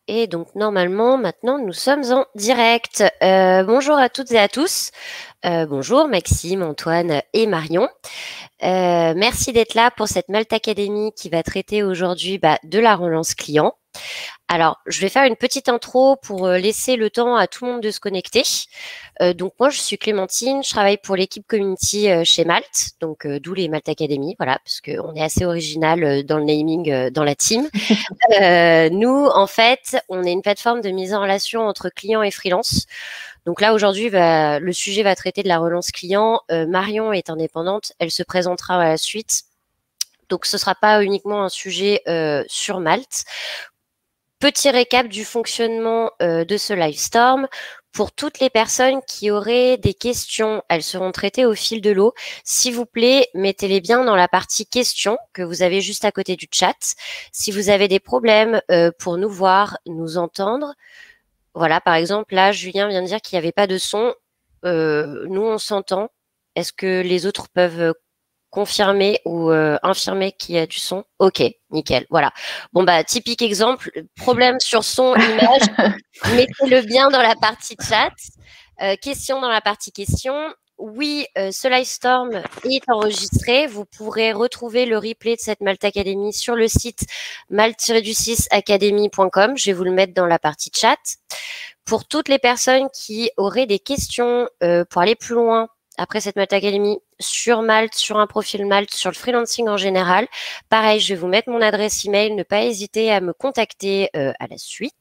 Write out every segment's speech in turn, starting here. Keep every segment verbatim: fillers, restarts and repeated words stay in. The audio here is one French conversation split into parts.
Et donc normalement, maintenant, nous sommes en direct. Euh, bonjour à toutes et à tous. Euh, bonjour Maxime, Antoine et Marion. Euh, merci d'être là pour cette Malte Academy qui va traiter aujourd'hui bah, de la relance client. Alors, je vais faire une petite intro pour euh, laisser le temps à tout le monde de se connecter. Euh, donc moi, je suis Clémentine, je travaille pour l'équipe community euh, chez Malte, donc euh, d'où les Malte Academy, voilà, parce qu'on est assez original euh, dans le naming euh, dans la team. Euh, nous, en fait, on est une plateforme de mise en relation entre clients et freelance. Donc là, aujourd'hui, va- le sujet va traiter de la relance client. Euh, Marion est indépendante, elle se présentera à la suite. Donc ce sera pas uniquement un sujet euh, sur Malte. Petit récap du fonctionnement euh, de ce Livestorm. Pour toutes les personnes qui auraient des questions, elles seront traitées au fil de l'eau. S'il vous plaît, mettez-les bien dans la partie questions que vous avez juste à côté du chat. Si vous avez des problèmes euh, pour nous voir, nous entendre, voilà, par exemple, là, Julien vient de dire qu'il n'y avait pas de son. Euh, nous, on s'entend. Est-ce que les autres peuvent euh, confirmer ou euh, infirmer qu'il y a du son? Ok, nickel. Voilà. Bon, bah, typique exemple, problème sur son, image, mettez-le bien dans la partie chat. Euh, question dans la partie question. Oui, euh, ce Livestorm est enregistré. Vous pourrez retrouver le replay de cette Malte Academy sur le site malte du six academy point com. Je vais vous le mettre dans la partie chat. Pour toutes les personnes qui auraient des questions euh, pour aller plus loin après cette Malte Academy sur Malte, sur un profil Malte, sur le freelancing en général, pareil, je vais vous mettre mon adresse email. Ne pas hésiter à me contacter euh, à la suite.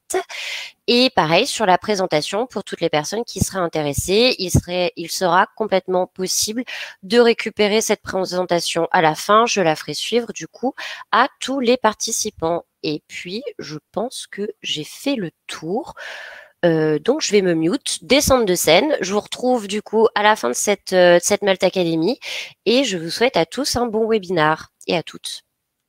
Et pareil, sur la présentation, pour toutes les personnes qui seraient intéressées, il, serait, il sera complètement possible de récupérer cette présentation à la fin. Je la ferai suivre du coup à tous les participants. Et puis, je pense que j'ai fait le tour. Euh, donc, je vais me mute, descendre de scène. Je vous retrouve du coup à la fin de cette, euh, de cette Malte Academy. Et je vous souhaite à tous un bon webinar et à toutes.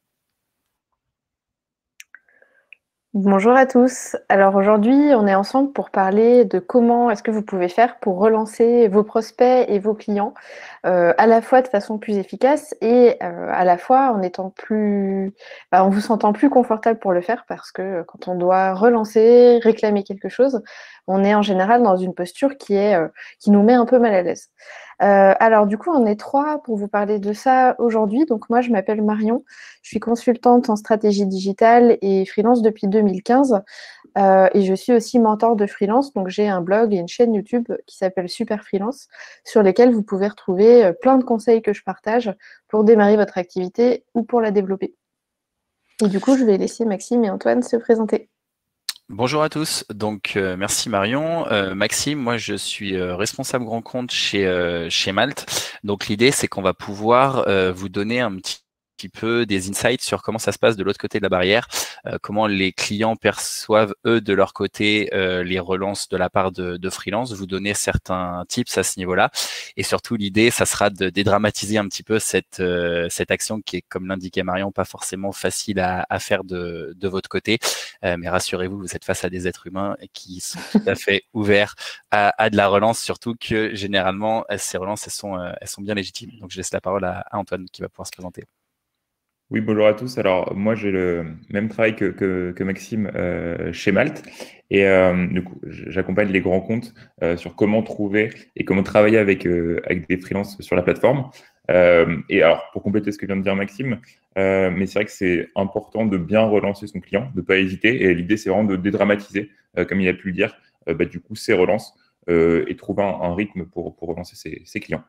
Bonjour à tous. Alors aujourd'hui, on est ensemble pour parler de comment est-ce que vous pouvez faire pour relancer vos prospects et vos clients euh, à la fois de façon plus efficace et euh, à la fois en étant plus, bah, en vous sentant plus confortable pour le faire parce que quand on doit relancer, réclamer quelque chose, on est en général dans une posture qui est euh, qui nous met un peu mal à l'aise. Euh, alors du coup, on est trois pour vous parler de ça aujourd'hui. Donc moi, je m'appelle Marion. Je suis consultante en stratégie digitale et freelance depuis deux mille quinze. Euh, et je suis aussi mentor de freelance. Donc j'ai un blog et une chaîne YouTube qui s'appelle Super Freelance, sur lesquels vous pouvez retrouver euh, plein de conseils que je partage pour démarrer votre activité ou pour la développer. Et du coup, je vais laisser Maxime et Antoine se présenter. Bonjour à tous, donc euh, merci Marion. Euh, Maxime, moi je suis euh, responsable grand compte chez, euh, chez Malte. Donc l'idée c'est qu'on va pouvoir euh, vous donner un petit petit peu des insights sur comment ça se passe de l'autre côté de la barrière, euh, comment les clients perçoivent eux de leur côté euh, les relances de la part de, de freelance, vous donner certains tips à ce niveau-là. Et surtout l'idée, ça sera de dédramatiser un petit peu cette, euh, cette action qui est, comme l'indiquait Marion, pas forcément facile à, à faire de, de votre côté. Euh, mais rassurez-vous, vous êtes face à des êtres humains qui sont tout à fait ouverts à, à de la relance, surtout que généralement, ces relances, elles sont, euh, elles sont bien légitimes. Donc, je laisse la parole à, à Antoine qui va pouvoir se présenter. Oui, bonjour à tous. Alors, moi, j'ai le même travail que, que, que Maxime euh, chez Malte. Et euh, du coup, j'accompagne les grands comptes euh, sur comment trouver et comment travailler avec, euh, avec des freelances sur la plateforme. Euh, et alors, pour compléter ce que vient de dire Maxime, euh, mais c'est vrai que c'est important de bien relancer son client, de ne pas hésiter. Et l'idée, c'est vraiment de dédramatiser, euh, comme il a pu le dire, euh, bah, du coup, ses relances euh, et trouver un, un rythme pour, pour relancer ses, ses clients.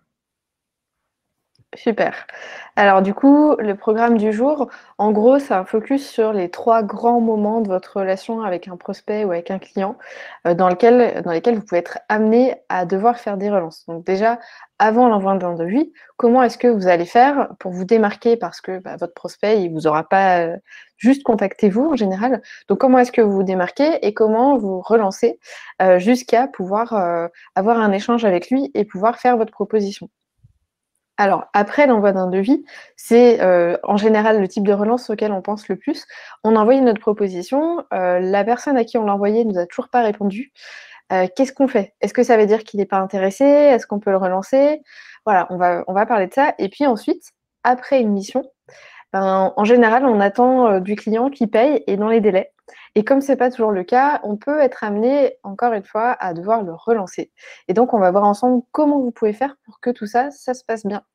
Super. Alors du coup, le programme du jour, en gros, c'est un focus sur les trois grands moments de votre relation avec un prospect ou avec un client, euh, dans lequel, dans lesquels vous pouvez être amené à devoir faire des relances. Donc déjà, avant l'envoi d'un devis, comment est-ce que vous allez faire pour vous démarquer parce que bah, votre prospect, il vous aura pas euh, juste contacté vous en général. Donc comment est-ce que vous vous démarquez et comment vous relancez euh, jusqu'à pouvoir euh, avoir un échange avec lui et pouvoir faire votre proposition. Alors, après l'envoi d'un devis, c'est euh, en général le type de relance auquel on pense le plus. On a envoyé notre proposition, euh, la personne à qui on l'a envoyée nous a toujours pas répondu. Euh, qu'est-ce qu'on fait? Est-ce que ça veut dire qu'il n'est pas intéressé? Est-ce qu'on peut le relancer? Voilà, on va, on va parler de ça. Et puis ensuite, après une mission, ben, en général, on attend euh, du client qui paye et dans les délais. Et comme ce n'est pas toujours le cas, on peut être amené, encore une fois, à devoir le relancer. Et donc, on va voir ensemble comment vous pouvez faire pour que tout ça, ça se passe bien.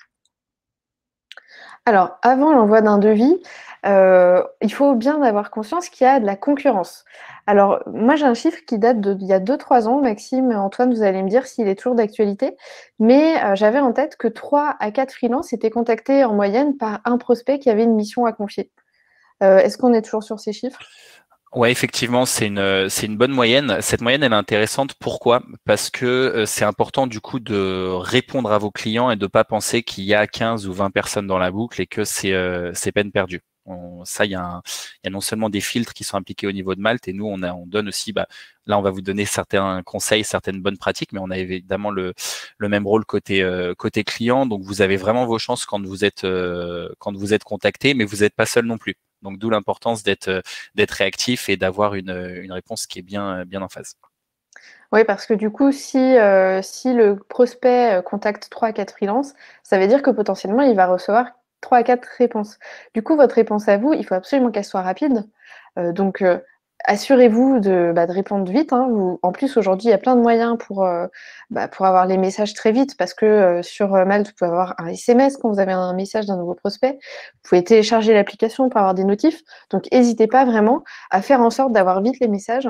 Alors, avant l'envoi d'un devis, euh, il faut bien avoir conscience qu'il y a de la concurrence. Alors, moi, j'ai un chiffre qui date d'il y a deux trois ans. Maxime, Antoine, vous allez me dire s'il est toujours d'actualité. Mais euh, j'avais en tête que trois à quatre freelances étaient contactés en moyenne par un prospect qui avait une mission à confier. Euh, Est-ce qu'on est toujours sur ces chiffres? Ouais, effectivement, c'est une c'est une bonne moyenne. Cette moyenne, elle est intéressante. Pourquoi? Parce que euh, c'est important du coup de répondre à vos clients et de pas penser qu'il y a quinze ou vingt personnes dans la boucle et que c'est euh, c'est peine perdue. On, ça, il y a un, il y a non seulement des filtres qui sont appliqués au niveau de Malte et nous, on a on donne aussi. Bah, là, on va vous donner certains conseils, certaines bonnes pratiques, mais on a évidemment le le même rôle côté euh, côté client. Donc, vous avez vraiment vos chances quand vous êtes euh, quand vous êtes contacté, mais vous n'êtes pas seul non plus. Donc, d'où l'importance d'être d'être réactif et d'avoir une, une réponse qui est bien, bien en phase. Oui, parce que du coup, si, euh, si le prospect contacte trois à quatre freelances, ça veut dire que potentiellement, il va recevoir trois à quatre réponses. Du coup, votre réponse à vous, il faut absolument qu'elle soit rapide. Euh, donc, euh, assurez-vous de, bah, de répondre vite. Hein. Vous, en plus, aujourd'hui, il y a plein de moyens pour, euh, bah, pour avoir les messages très vite, parce que euh, sur Malte, vous pouvez avoir un S M S quand vous avez un message d'un nouveau prospect. Vous pouvez télécharger l'application pour avoir des notifs. Donc, n'hésitez pas vraiment à faire en sorte d'avoir vite les messages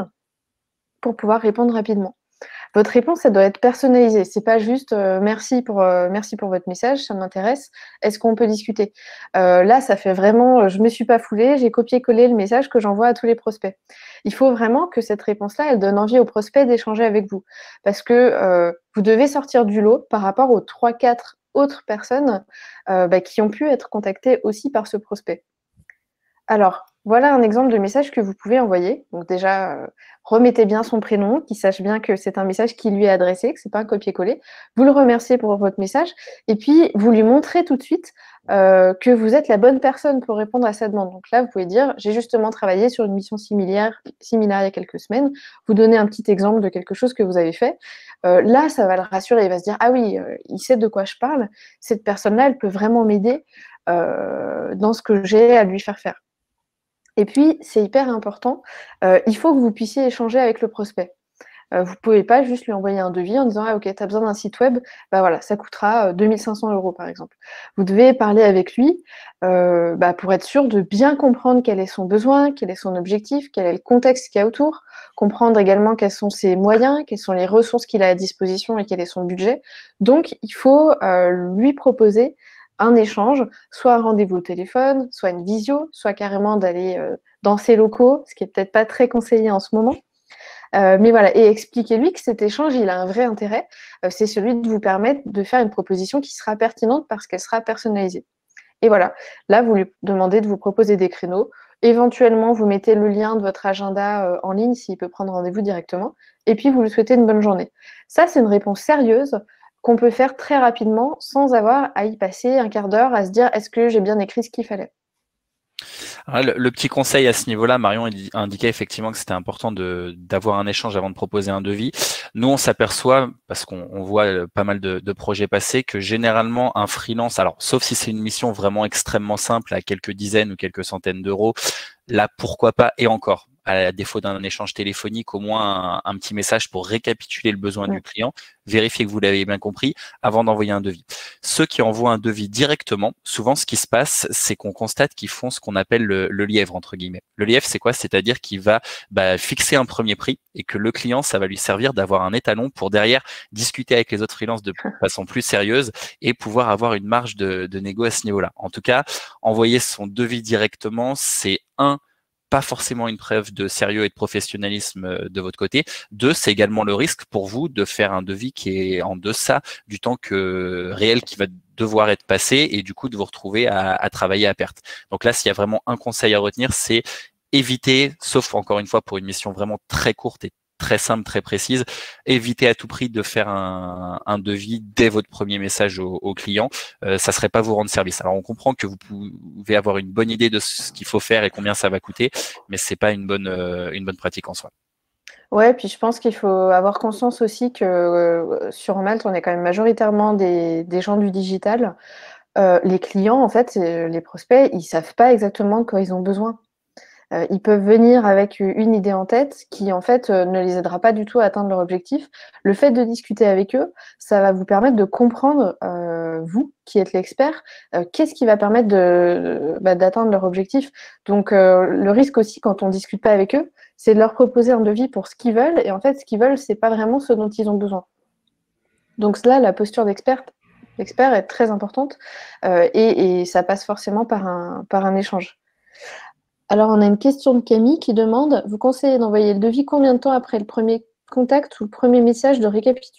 pour pouvoir répondre rapidement. Votre réponse, elle doit être personnalisée. C'est pas juste euh, merci pour euh, merci pour votre message, ça m'intéresse. Est-ce qu'on peut discuter? euh, Là, ça fait vraiment, je me suis pas foulée, j'ai copié-collé le message que j'envoie à tous les prospects. Il faut vraiment que cette réponse-là, elle donne envie aux prospects d'échanger avec vous, parce que euh, vous devez sortir du lot par rapport aux trois, quatre autres personnes euh, bah, qui ont pu être contactées aussi par ce prospect. Alors, voilà un exemple de message que vous pouvez envoyer. Donc déjà, euh, remettez bien son prénom, qu'il sache bien que c'est un message qui lui est adressé, que ce n'est pas un copier-coller. Vous le remerciez pour votre message et puis vous lui montrez tout de suite euh, que vous êtes la bonne personne pour répondre à sa demande. Donc là, vous pouvez dire, j'ai justement travaillé sur une mission similaire, similaire il y a quelques semaines. Vous donnez un petit exemple de quelque chose que vous avez fait. Euh, là, ça va le rassurer. Il va se dire, ah oui, euh, il sait de quoi je parle. Cette personne-là, elle peut vraiment m'aider euh, dans ce que j'ai à lui faire faire. Et puis, c'est hyper important, euh, il faut que vous puissiez échanger avec le prospect. Euh, vous ne pouvez pas juste lui envoyer un devis en disant « Ah ok, tu as besoin d'un site web, bah voilà, ça coûtera euh, deux mille cinq cents euros par exemple. » Vous devez parler avec lui euh, bah, pour être sûr de bien comprendre quel est son besoin, quel est son objectif, quel est le contexte qu'il y a autour, comprendre également quels sont ses moyens, quelles sont les ressources qu'il a à disposition et quel est son budget. Donc, il faut euh, lui proposer un échange, soit un rendez-vous au téléphone, soit une visio, soit carrément d'aller euh, dans ses locaux, ce qui est peut-être pas très conseillé en ce moment. Euh, mais voilà, et expliquez-lui que cet échange, il a un vrai intérêt. Euh, c'est celui de vous permettre de faire une proposition qui sera pertinente parce qu'elle sera personnalisée. Et voilà, là, vous lui demandez de vous proposer des créneaux. Éventuellement, vous mettez le lien de votre agenda euh, en ligne s'il peut prendre rendez-vous directement. Et puis, vous lui souhaitez une bonne journée. Ça, c'est une réponse sérieuse qu'on peut faire très rapidement sans avoir à y passer un quart d'heure à se dire est-ce que j'ai bien écrit ce qu'il fallait. Alors, le, le petit conseil à ce niveau-là, Marion indiquait effectivement que c'était important de d'avoir un échange avant de proposer un devis. Nous, on s'aperçoit, parce qu'on on voit pas mal de, de projets passer, que généralement un freelance, alors sauf si c'est une mission vraiment extrêmement simple à quelques dizaines ou quelques centaines d'euros, là pourquoi pas, et encore, à défaut d'un échange téléphonique, au moins un, un petit message pour récapituler le besoin ouais. du client, vérifier que vous l'avez bien compris avant d'envoyer un devis. Ceux qui envoient un devis directement, souvent ce qui se passe, c'est qu'on constate qu'ils font ce qu'on appelle le, le lièvre, entre guillemets. Le lièvre, c'est quoi? C'est-à-dire qu'il va bah, fixer un premier prix et que le client, ça va lui servir d'avoir un étalon pour derrière discuter avec les autres freelances de façon plus sérieuse et pouvoir avoir une marge de, de négo à ce niveau-là. En tout cas, envoyer son devis directement, c'est un, pas forcément une preuve de sérieux et de professionnalisme de votre côté. Deux, c'est également le risque pour vous de faire un devis qui est en deçà du temps que réel qui va devoir être passé et du coup de vous retrouver à, à travailler à perte. Donc là, s'il y a vraiment un conseil à retenir, c'est éviter, sauf encore une fois pour une mission vraiment très courte et très simple, très précise, évitez à tout prix de faire un, un devis dès votre premier message au, au client. Euh, ça serait pas vous rendre service. Alors on comprend que vous pouvez avoir une bonne idée de ce qu'il faut faire et combien ça va coûter, mais c'est pas une bonne euh, une bonne pratique en soi. Ouais, puis je pense qu'il faut avoir conscience aussi que euh, sur Malte, on est quand même majoritairement des, des gens du digital. Euh, les clients, en fait, les prospects, ils savent pas exactement quoi ils ont besoin. Euh, ils peuvent venir avec une idée en tête qui, en fait, euh, ne les aidera pas du tout à atteindre leur objectif. Le fait de discuter avec eux, ça va vous permettre de comprendre, euh, vous, qui êtes l'expert, euh, qu'est-ce qui va permettre de, bah, d'atteindre leur objectif. Donc, euh, le risque aussi, quand on ne discute pas avec eux, c'est de leur proposer un devis pour ce qu'ils veulent. Et en fait, ce qu'ils veulent, c'est pas vraiment ce dont ils ont besoin. Donc là, la posture d'expert, d'expert est très importante euh, et, et ça passe forcément par un, par un échange. Alors, on a une question de Camille qui demande « Vous conseillez d'envoyer le devis combien de temps après le premier contact ou le premier message de récapitulation ?»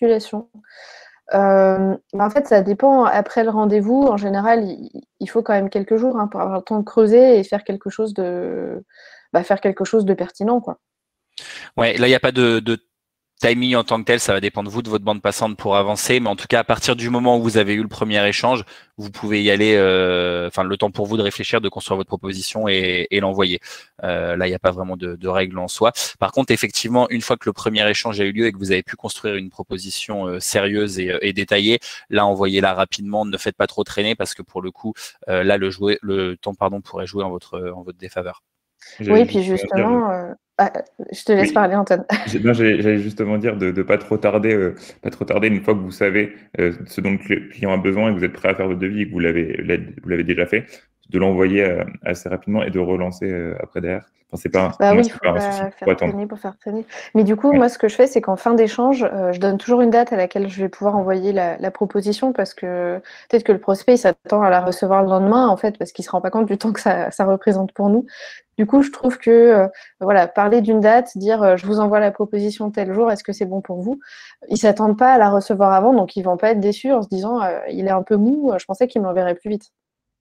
euh, En fait, ça dépend. Après le rendez-vous, en général, il, il faut quand même quelques jours hein, pour avoir le temps de creuser et faire quelque chose de, bah, faire quelque chose de pertinent, quoi. Ouais, là, il n'y a pas de, de timing en tant que tel, ça va dépendre de vous, de votre bande passante pour avancer. Mais en tout cas, à partir du moment où vous avez eu le premier échange, vous pouvez y aller, euh, enfin, le temps pour vous de réfléchir, de construire votre proposition et, et l'envoyer. Euh, là, il n'y a pas vraiment de, de règle en soi. Par contre, effectivement, une fois que le premier échange a eu lieu et que vous avez pu construire une proposition euh, sérieuse et, et détaillée, là, envoyez-la rapidement. Ne faites pas trop traîner parce que pour le coup, euh, là, le, jouer, le temps pardon, pourrait jouer en votre, en votre défaveur. Oui, puis justement, euh... ah, je te laisse oui. parler, Antoine. J'allais justement dire de ne pas trop tarder, euh, pas trop tarder une fois que vous savez euh, ce dont le client a besoin et que vous êtes prêt à faire le devis et que vous l'avez vous l'avez déjà fait, de l'envoyer euh, assez rapidement et de relancer euh, après derrière. Enfin, c'est pas, bah oui, il faut pas, pas souci, faire traîner pour faire traîner. Mais du coup, ouais. moi, ce que je fais, c'est qu'en fin d'échange, euh, je donne toujours une date à laquelle je vais pouvoir envoyer la, la proposition parce que peut-être que le prospect, il s'attend à la recevoir le lendemain, en fait, parce qu'il se rend pas compte du temps que ça, ça représente pour nous. Du coup, je trouve que euh, voilà, parler d'une date, dire euh, je vous envoie la proposition tel jour, est-ce que c'est bon pour vous? Ils s'attendent pas à la recevoir avant, donc ils vont pas être déçus en se disant euh, il est un peu mou, je pensais qu'il me l'enverrait plus vite.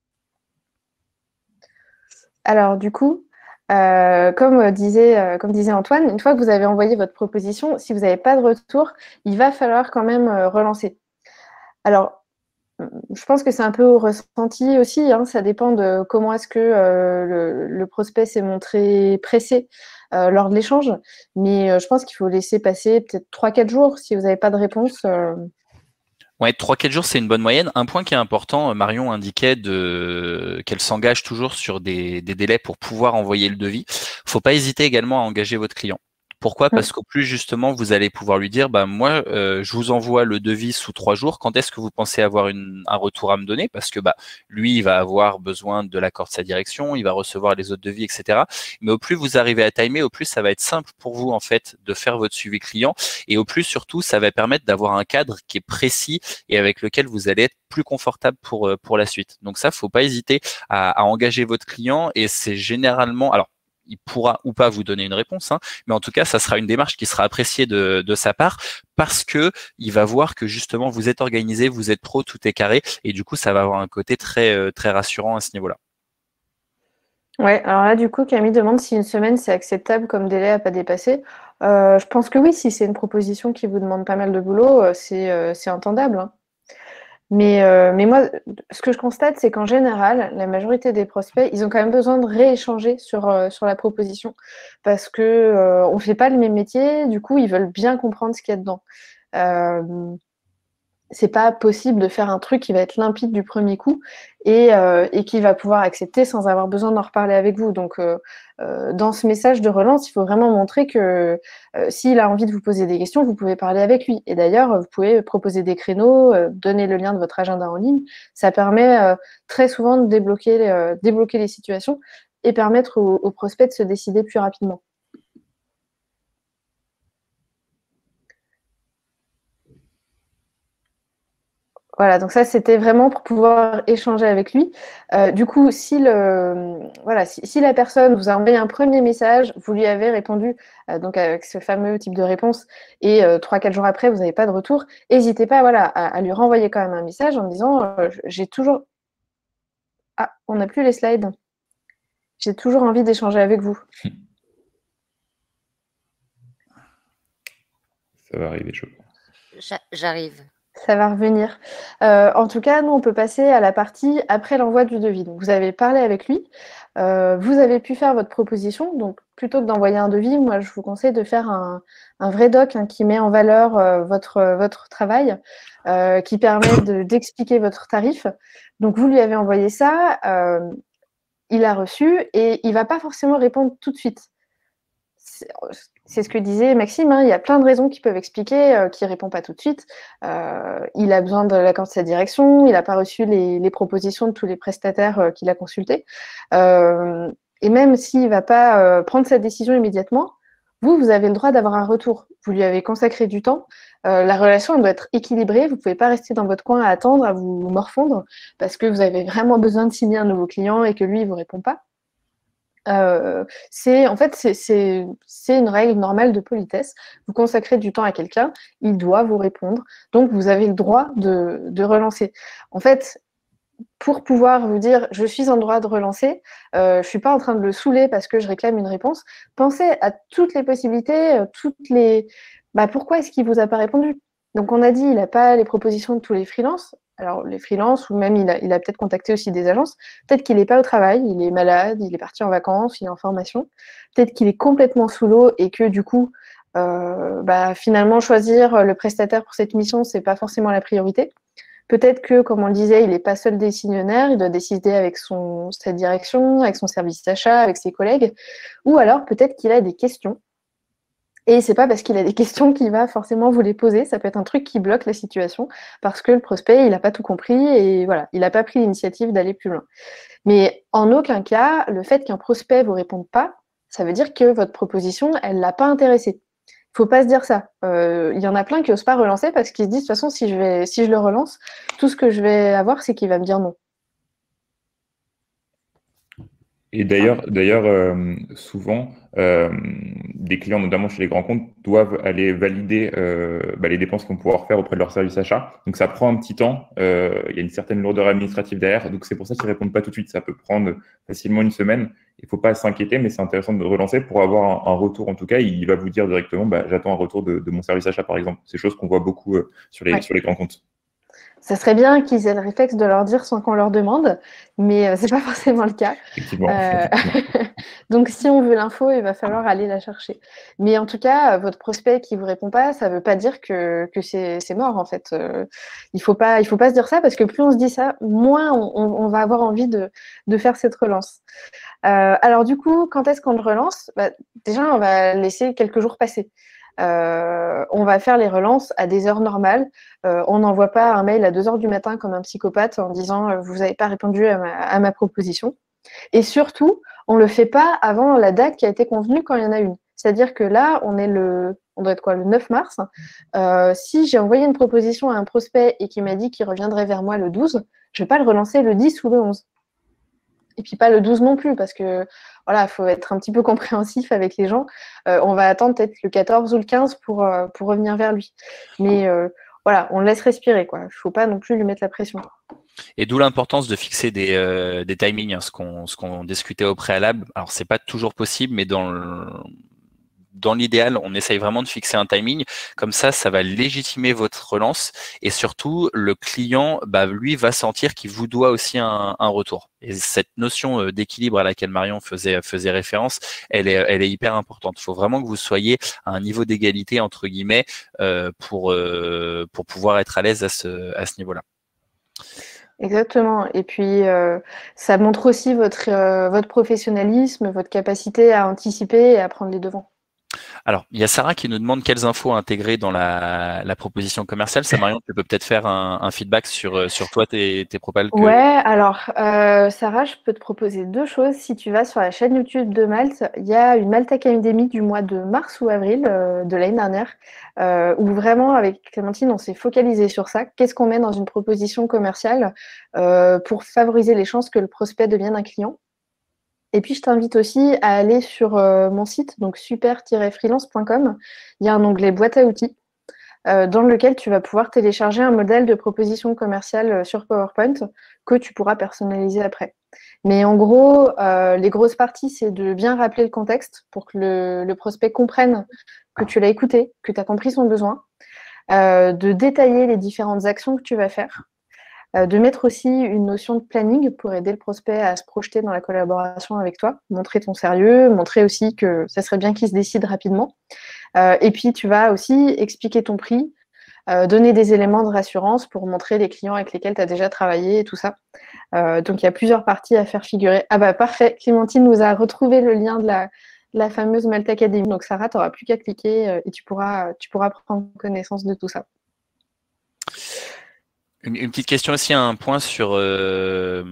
Alors du coup, euh, comme disait, euh, comme disait Antoine, une fois que vous avez envoyé votre proposition, si vous n'avez pas de retour, il va falloir quand même euh, relancer. Alors, je pense que c'est un peu au ressenti aussi, hein, ça dépend de comment est-ce que euh, le, le prospect s'est montré pressé euh, lors de l'échange, mais euh, je pense qu'il faut laisser passer peut-être trois quatre jours si vous n'avez pas de réponse. Euh... Ouais, trois quatre jours, c'est une bonne moyenne. Un point qui est important, Marion indiquait de... qu'elle s'engage toujours sur des, des délais pour pouvoir envoyer le devis. Faut pas hésiter également à engager votre client. Pourquoi ? Parce qu'au plus justement, vous allez pouvoir lui dire, bah moi, euh, je vous envoie le devis sous trois jours. Quand est-ce que vous pensez avoir une, un retour à me donner ? Parce que bah lui, il va avoir besoin de l'accord de sa direction, il va recevoir les autres devis, et cetera. Mais au plus vous arrivez à timer, au plus ça va être simple pour vous en fait de faire votre suivi client. Et au plus surtout, ça va permettre d'avoir un cadre qui est précis et avec lequel vous allez être plus confortable pour pour la suite. Donc ça, faut pas hésiter à, à engager votre client. Et c'est généralement, alors il pourra ou pas vous donner une réponse, hein, mais en tout cas, ça sera une démarche qui sera appréciée de, de sa part parce que il va voir que justement vous êtes organisé, vous êtes pro, tout est carré, et du coup, ça va avoir un côté très très rassurant à ce niveau-là. Ouais, alors là, du coup, Camille demande si une semaine c'est acceptable comme délai à pas dépasser. Euh, je pense que oui, si c'est une proposition qui vous demande pas mal de boulot, c'est euh, c'est entendable. Hein. Mais, euh, mais moi, ce que je constate, c'est qu'en général, la majorité des prospects, ils ont quand même besoin de rééchanger sur, euh, sur la proposition parce que euh, on fait pas le même métier, du coup, ils veulent bien comprendre ce qu'il y a dedans. Euh, c'est pas possible de faire un truc qui va être limpide du premier coup et, euh, et qui va pouvoir accepter sans avoir besoin d'en reparler avec vous. Donc, euh, euh, dans ce message de relance, il faut vraiment montrer que euh, s'il a envie de vous poser des questions, vous pouvez parler avec lui. Et d'ailleurs, vous pouvez proposer des créneaux, euh, donner le lien de votre agenda en ligne. Ça permet euh, très souvent de débloquer, euh, débloquer les situations et permettre aux, aux prospects de se décider plus rapidement. Voilà, donc ça, c'était vraiment pour pouvoir échanger avec lui. Euh, du coup, si, le, voilà, si, si la personne vous a envoyé un premier message, vous lui avez répondu euh, donc avec ce fameux type de réponse, et euh, trois quatre jours après, vous n'avez pas de retour, n'hésitez pas voilà, à, à lui renvoyer quand même un message en disant euh, « j'ai toujours… Ah, on n'a plus les slides. J'ai toujours envie d'échanger avec vous. » Ça va arriver, je pense. J'arrive. Ça va revenir. Euh, en tout cas, nous, on peut passer à la partie après l'envoi du devis. Donc, vous avez parlé avec lui, euh, vous avez pi faire votre proposition. Donc, plutôt que d'envoyer un devis, moi, je vous conseille de faire un, un vrai doc hein, qui met en valeur euh, votre, votre travail, euh, qui permet de, d'expliquer votre tarif. Donc, vous lui avez envoyé ça. Euh, il a reçu et il ne va pas forcément répondre tout de suite. C'est ce que disait Maxime, hein, il y a plein de raisons qui peuvent expliquer euh, qu'il ne répond pas tout de suite. Euh, il a besoin de l'accord de sa direction, il n'a pas reçu les, les propositions de tous les prestataires euh, qu'il a consultés. Euh, et même s'il ne va pas euh, prendre sa décision immédiatement, vous, vous avez le droit d'avoir un retour. Vous lui avez consacré du temps. Euh, la relation elle doit être équilibrée. Vous ne pouvez pas rester dans votre coin à attendre, à vous morfondre, parce que vous avez vraiment besoin de signer un nouveau client et que lui, il ne vous répond pas. Euh, c'est en fait c'est une règle normale de politesse. Vous consacrez du temps à quelqu'un, il doit vous répondre, donc vous avez le droit de, de relancer. En fait, pour pouvoir vous dire je suis en droit de relancer, euh, je ne suis pas en train de le saouler parce que je réclame une réponse, pensez à toutes les possibilités, toutes les bah, pourquoi est-ce qu'il ne vous a pas répondu? Donc on a dit il n'a pas les propositions de tous les freelances. Alors, les freelances, ou même il a, il a peut-être contacté aussi des agences, peut-être qu'il n'est pas au travail, il est malade, il est parti en vacances, il est en formation, peut-être qu'il est complètement sous l'eau et que du coup, euh, bah, finalement, choisir le prestataire pour cette mission, ce n'est pas forcément la priorité. Peut-être que, comme on le disait, il n'est pas seul décisionnaire, il doit décider avec son, sa direction, avec son service d'achat, avec ses collègues, ou alors peut-être qu'il a des questions. Et c'est pas parce qu'il a des questions qu'il va forcément vous les poser. Ça peut être un truc qui bloque la situation parce que le prospect, il n'a pas tout compris et voilà, il n'a pas pris l'initiative d'aller plus loin. Mais en aucun cas, le fait qu'un prospect vous réponde pas, ça veut dire que votre proposition, elle l'a pas intéressé. Il faut pas se dire ça. Euh, il y en a plein qui osent pas relancer parce qu'ils se disent de toute façon, si je vais, si je le relance, tout ce que je vais avoir, c'est qu'il va me dire non. Et d'ailleurs, d'ailleurs, euh, souvent, euh, des clients, notamment chez les grands comptes, doivent aller valider euh, bah, les dépenses qu'on pourra faire auprès de leur service achat. Donc, ça prend un petit temps. Euh, il y a une certaine lourdeur administrative derrière. Donc, c'est pour ça qu'ils ne répondent pas tout de suite. Ça peut prendre facilement une semaine. Il ne faut pas s'inquiéter, mais c'est intéressant de relancer pour avoir un, un retour. En tout cas, il va vous dire directement, bah, j'attends un retour de, de mon service achat, par exemple. C'est des choses qu'on voit beaucoup euh, sur, les, ouais. sur les grands comptes. Ça serait bien qu'ils aient le réflexe de leur dire sans qu'on leur demande, mais euh, ce n'est pas forcément le cas. Effectivement. Euh... Donc, si on veut l'info, il va falloir aller la chercher. Mais en tout cas, votre prospect qui ne vous répond pas, ça ne veut pas dire que, que c'est mort, en fait. Euh, il ne faut pas, il faut pas se dire ça, parce que plus on se dit ça, moins on, on, on va avoir envie de, de faire cette relance. Euh, alors, du coup, quand est-ce qu'on le relance? Bah, déjà, on va laisser quelques jours passer. Euh, on va faire les relances à des heures normales. Euh, on n'envoie pas un mail à deux heures du matin comme un psychopathe en disant euh, « vous n'avez pas répondu à ma, à ma proposition ». Et surtout, on ne le fait pas avant la date qui a été convenue quand il y en a une. C'est-à-dire que là, on est le, on doit être quoi, le neuf mars. Euh, si j'ai envoyé une proposition à un prospect et qu'il m'a dit qu'il reviendrait vers moi le douze, je ne vais pas le relancer le dix ou le onze. Et puis pas le douze non plus, parce que voilà, il faut être un petit peu compréhensif avec les gens. Euh, on va attendre peut-être le quatorze ou le quinze pour, euh, pour revenir vers lui. Mais euh, voilà, on le laisse respirer, quoi. Il ne faut pas non plus lui mettre la pression. Et d'où l'importance de fixer des, euh, des timings, hein, ce qu'on ce qu'on discutait au préalable. Alors, c'est pas toujours possible, mais dans le... Dans l'idéal, on essaye vraiment de fixer un timing. Comme ça, ça va légitimer votre relance. Et surtout, le client, bah, lui, va sentir qu'il vous doit aussi un, un retour. Et cette notion d'équilibre à laquelle Marion faisait, faisait référence, elle est, elle est hyper importante. Il faut vraiment que vous soyez à un niveau d'égalité, entre guillemets, euh, pour, euh, pour pouvoir être à l'aise à ce, à ce niveau-là. Exactement. Et puis, euh, ça montre aussi votre, euh, votre professionnalisme, votre capacité à anticiper et à prendre les devants. Alors, il y a Sarah qui nous demande quelles infos intégrer dans la, la proposition commerciale. Ça, Marion, tu peux peut-être faire un, un feedback sur, sur toi, tes, tes propales. Que... Ouais, alors, euh, Sarah, je peux te proposer deux choses. Si tu vas sur la chaîne YouTube de Malte, il y a une Malte Academy du mois de mars ou avril euh, de l'année dernière, euh, où vraiment, avec Clémentine, on s'est focalisé sur ça. Qu'est-ce qu'on met dans une proposition commerciale euh, pour favoriser les chances que le prospect devienne un client? Et puis, je t'invite aussi à aller sur euh, mon site, donc super tiret freelance point com. Il y a un onglet boîte à outils euh, dans lequel tu vas pouvoir télécharger un modèle de proposition commerciale sur PowerPoint que tu pourras personnaliser après. Mais en gros, euh, les grosses parties, c'est de bien rappeler le contexte pour que le, le prospect comprenne que tu l'as écouté, que tu as compris son besoin, euh, de détailler les différentes actions que tu vas faire, de mettre aussi une notion de planning pour aider le prospect à se projeter dans la collaboration avec toi, montrer ton sérieux, montrer aussi que ça serait bien qu'il se décide rapidement. Euh, et puis, tu vas aussi expliquer ton prix, euh, donner des éléments de rassurance pour montrer les clients avec lesquels tu as déjà travaillé et tout ça. Euh, donc, il y a plusieurs parties à faire figurer. Ah bah parfait, Clémentine nous a retrouvé le lien de la, de la fameuse Malte Academy. Donc, Sarah, tu n'auras plus qu'à cliquer euh, et tu pourras, tu pourras prendre connaissance de tout ça. Une, une petite question aussi, un point sur... Euh...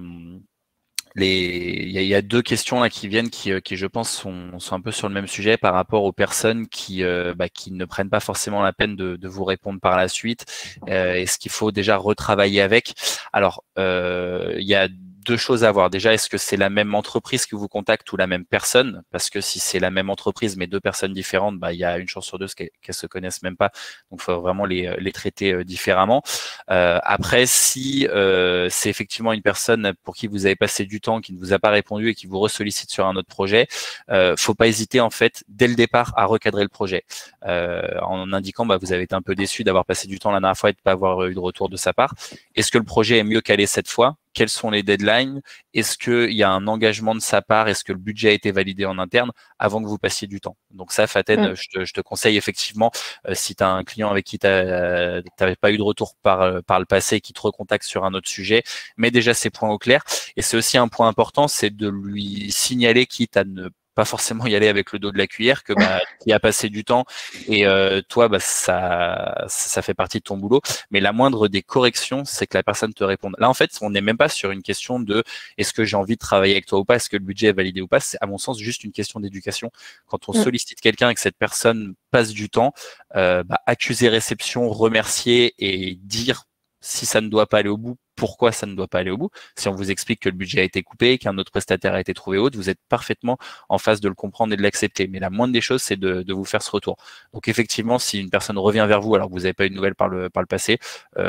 Les... Il, y a, il y a deux questions là qui viennent qui, qui je pense sont, sont un peu sur le même sujet par rapport aux personnes qui, euh, bah, qui ne prennent pas forcément la peine de, de vous répondre par la suite. Euh, Est-ce qu'il faut déjà retravailler avec? Alors, euh, il y a deux choses à voir. Déjà, est-ce que c'est la même entreprise qui vous contacte ou la même personne? Parce que si c'est la même entreprise mais deux personnes différentes, bah, il y a une chance sur deux qu'elles ne se connaissent même pas. Donc, il faut vraiment les, les traiter différemment. Euh, après, si euh, c'est effectivement une personne pour qui vous avez passé du temps, qui ne vous a pas répondu et qui vous ressollicite sur un autre projet, euh, faut pas hésiter en fait dès le départ à recadrer le projet euh, en indiquant bah, vous avez été un peu déçu d'avoir passé du temps la dernière fois et de pas avoir eu de retour de sa part. Est-ce que le projet est mieux calé cette fois? Quels sont les deadlines? Est-ce qu'il y a un engagement de sa part? Est-ce que le budget a été validé en interne avant que vous passiez du temps? Donc ça, Faten, mmh. je, te, je te conseille effectivement, euh, si tu as un client avec qui tu n'avais pas eu de retour par, par le passé et qui te recontacte sur un autre sujet, mets déjà ces points au clair. Et c'est aussi un point important, c'est de lui signaler, quitte à ne pas forcément y aller avec le dos de la cuillère, que bah, tu y as passé du temps et euh, toi, bah, ça, ça fait partie de ton boulot. Mais la moindre des corrections, c'est que la personne te réponde. Là, en fait, on n'est même pas sur une question de est-ce que j'ai envie de travailler avec toi ou pas, est-ce que le budget est validé ou pas. C'est à mon sens juste une question d'éducation. Quand on mmh. sollicite quelqu'un et que cette personne passe du temps, euh, bah, accuser réception, remercier et dire si ça ne doit pas aller au bout, pourquoi ça ne doit pas aller au bout. Si on vous explique que le budget a été coupé, qu'un autre prestataire a été trouvé autre, vous êtes parfaitement en phase de le comprendre et de l'accepter. Mais la moindre des choses, c'est de, de vous faire ce retour. Donc effectivement, si une personne revient vers vous alors que vous n'avez pas eu de nouvelles par le, par le passé,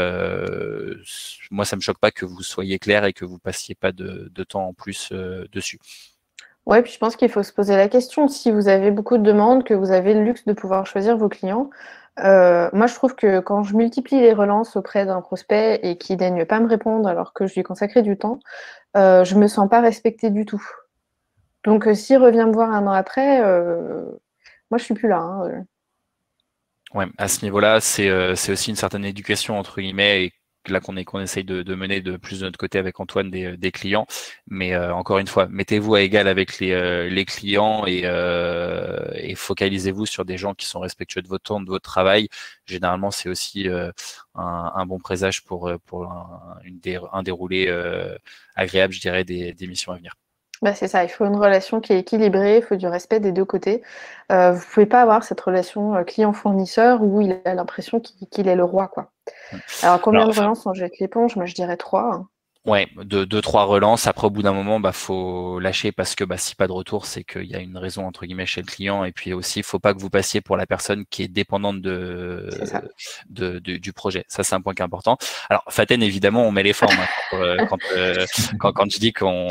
euh, moi, ça ne me choque pas que vous soyez clair et que vous passiez pas de, de temps en plus euh, dessus. Ouais, puis je pense qu'il faut se poser la question. Si vous avez beaucoup de demandes, que vous avez le luxe de pouvoir choisir vos clients, euh, moi je trouve que quand je multiplie les relances auprès d'un prospect et qu'il daigne pas me répondre alors que je lui ai consacré du temps, euh, je me sens pas respectée du tout. Donc euh, s'il revient me voir un an après, euh, moi je suis plus là. Hein. Ouais, à ce niveau-là, c'est euh, c'est aussi une certaine éducation entre guillemets et là qu'on est qu'on essaye de, de mener de plus de notre côté avec Antoine des, des clients, mais euh, encore une fois, mettez-vous à égal avec les, euh, les clients et, euh, et focalisez-vous sur des gens qui sont respectueux de votre temps, de votre travail. Généralement, c'est aussi euh, un, un bon présage pour pour un, une dé, un déroulé euh, agréable, je dirais, des, des missions à venir. Bah c'est ça, il faut une relation qui est équilibrée, il faut du respect des deux côtés. Euh, vous ne pouvez pas avoir cette relation client-fournisseur où il a l'impression qu'il qu'il est le roi, quoi. Alors, combien Alors, de relances on jette l'éponge? Moi, je dirais trois. Hein. Ouais, deux, deux, trois relances. Après, au bout d'un moment, bah, faut lâcher parce que, bah, si pas de retour, c'est qu'il y a une raison, entre guillemets, chez le client. Et puis aussi, il faut pas que vous passiez pour la personne qui est dépendante de, de, de du projet. Ça, c'est un point qui est important. Alors, Faten, évidemment, on met les formes. Hein, quand, euh, quand, euh, quand, quand je dis qu'on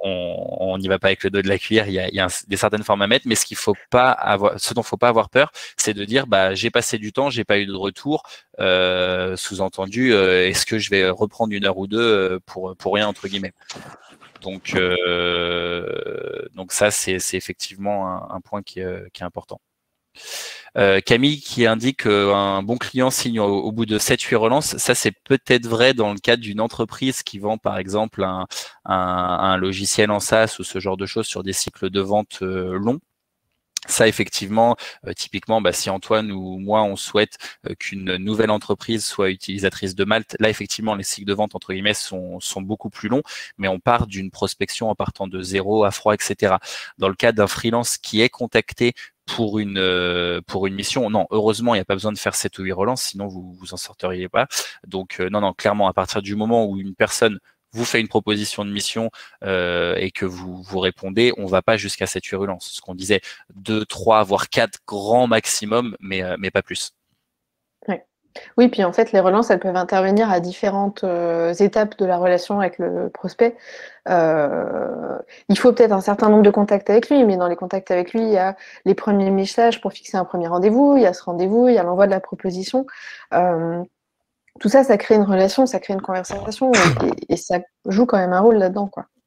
on n'y va pas avec le dos de la cuillère, il y a, il y a un, des certaines formes à mettre. Mais ce qu'il faut pas avoir, ce dont faut pas avoir peur, c'est de dire, bah, j'ai passé du temps, j'ai pas eu de retour. Euh, sous-entendu, euh, est-ce que je vais reprendre une heure ou deux pour pour rien entre guillemets. Donc euh, donc ça c'est c'est effectivement un, un point qui est, qui est important. Euh, Camille qui indique qu'un bon client signe au, au bout de sept huit relances. Ça, c'est peut-être vrai dans le cadre d'une entreprise qui vend, par exemple, un, un, un logiciel en SaaS ou ce genre de choses sur des cycles de vente euh, longs. Ça, effectivement, euh, typiquement, bah, si Antoine ou moi, on souhaite euh, qu'une nouvelle entreprise soit utilisatrice de Malte, là, effectivement, les cycles de vente, entre guillemets, sont, sont beaucoup plus longs, mais on part d'une prospection en partant de zéro à froid, et cetera. Dans le cas d'un freelance qui est contacté pour une euh, pour une mission, non, heureusement, il n'y a pas besoin de faire sept ou huit relances, sinon vous vous en sorteriez pas. Donc, euh, non, non, clairement, à partir du moment où une personne vous fait une proposition de mission euh, et que vous vous répondez, on va pas jusqu'à cette virulence. Ce qu'on disait, deux, trois, voire quatre grands maximum, mais, euh, mais pas plus. Oui. Oui, puis en fait, les relances, elles peuvent intervenir à différentes euh, étapes de la relation avec le prospect. Euh, il faut peut-être un certain nombre de contacts avec lui, mais dans les contacts avec lui, il y a les premiers messages pour fixer un premier rendez-vous, il y a ce rendez-vous, il y a l'envoi de la proposition. Euh, Tout ça, ça crée une relation, ça crée une conversation et, et, et ça joue quand même un rôle là-dedans, quoi.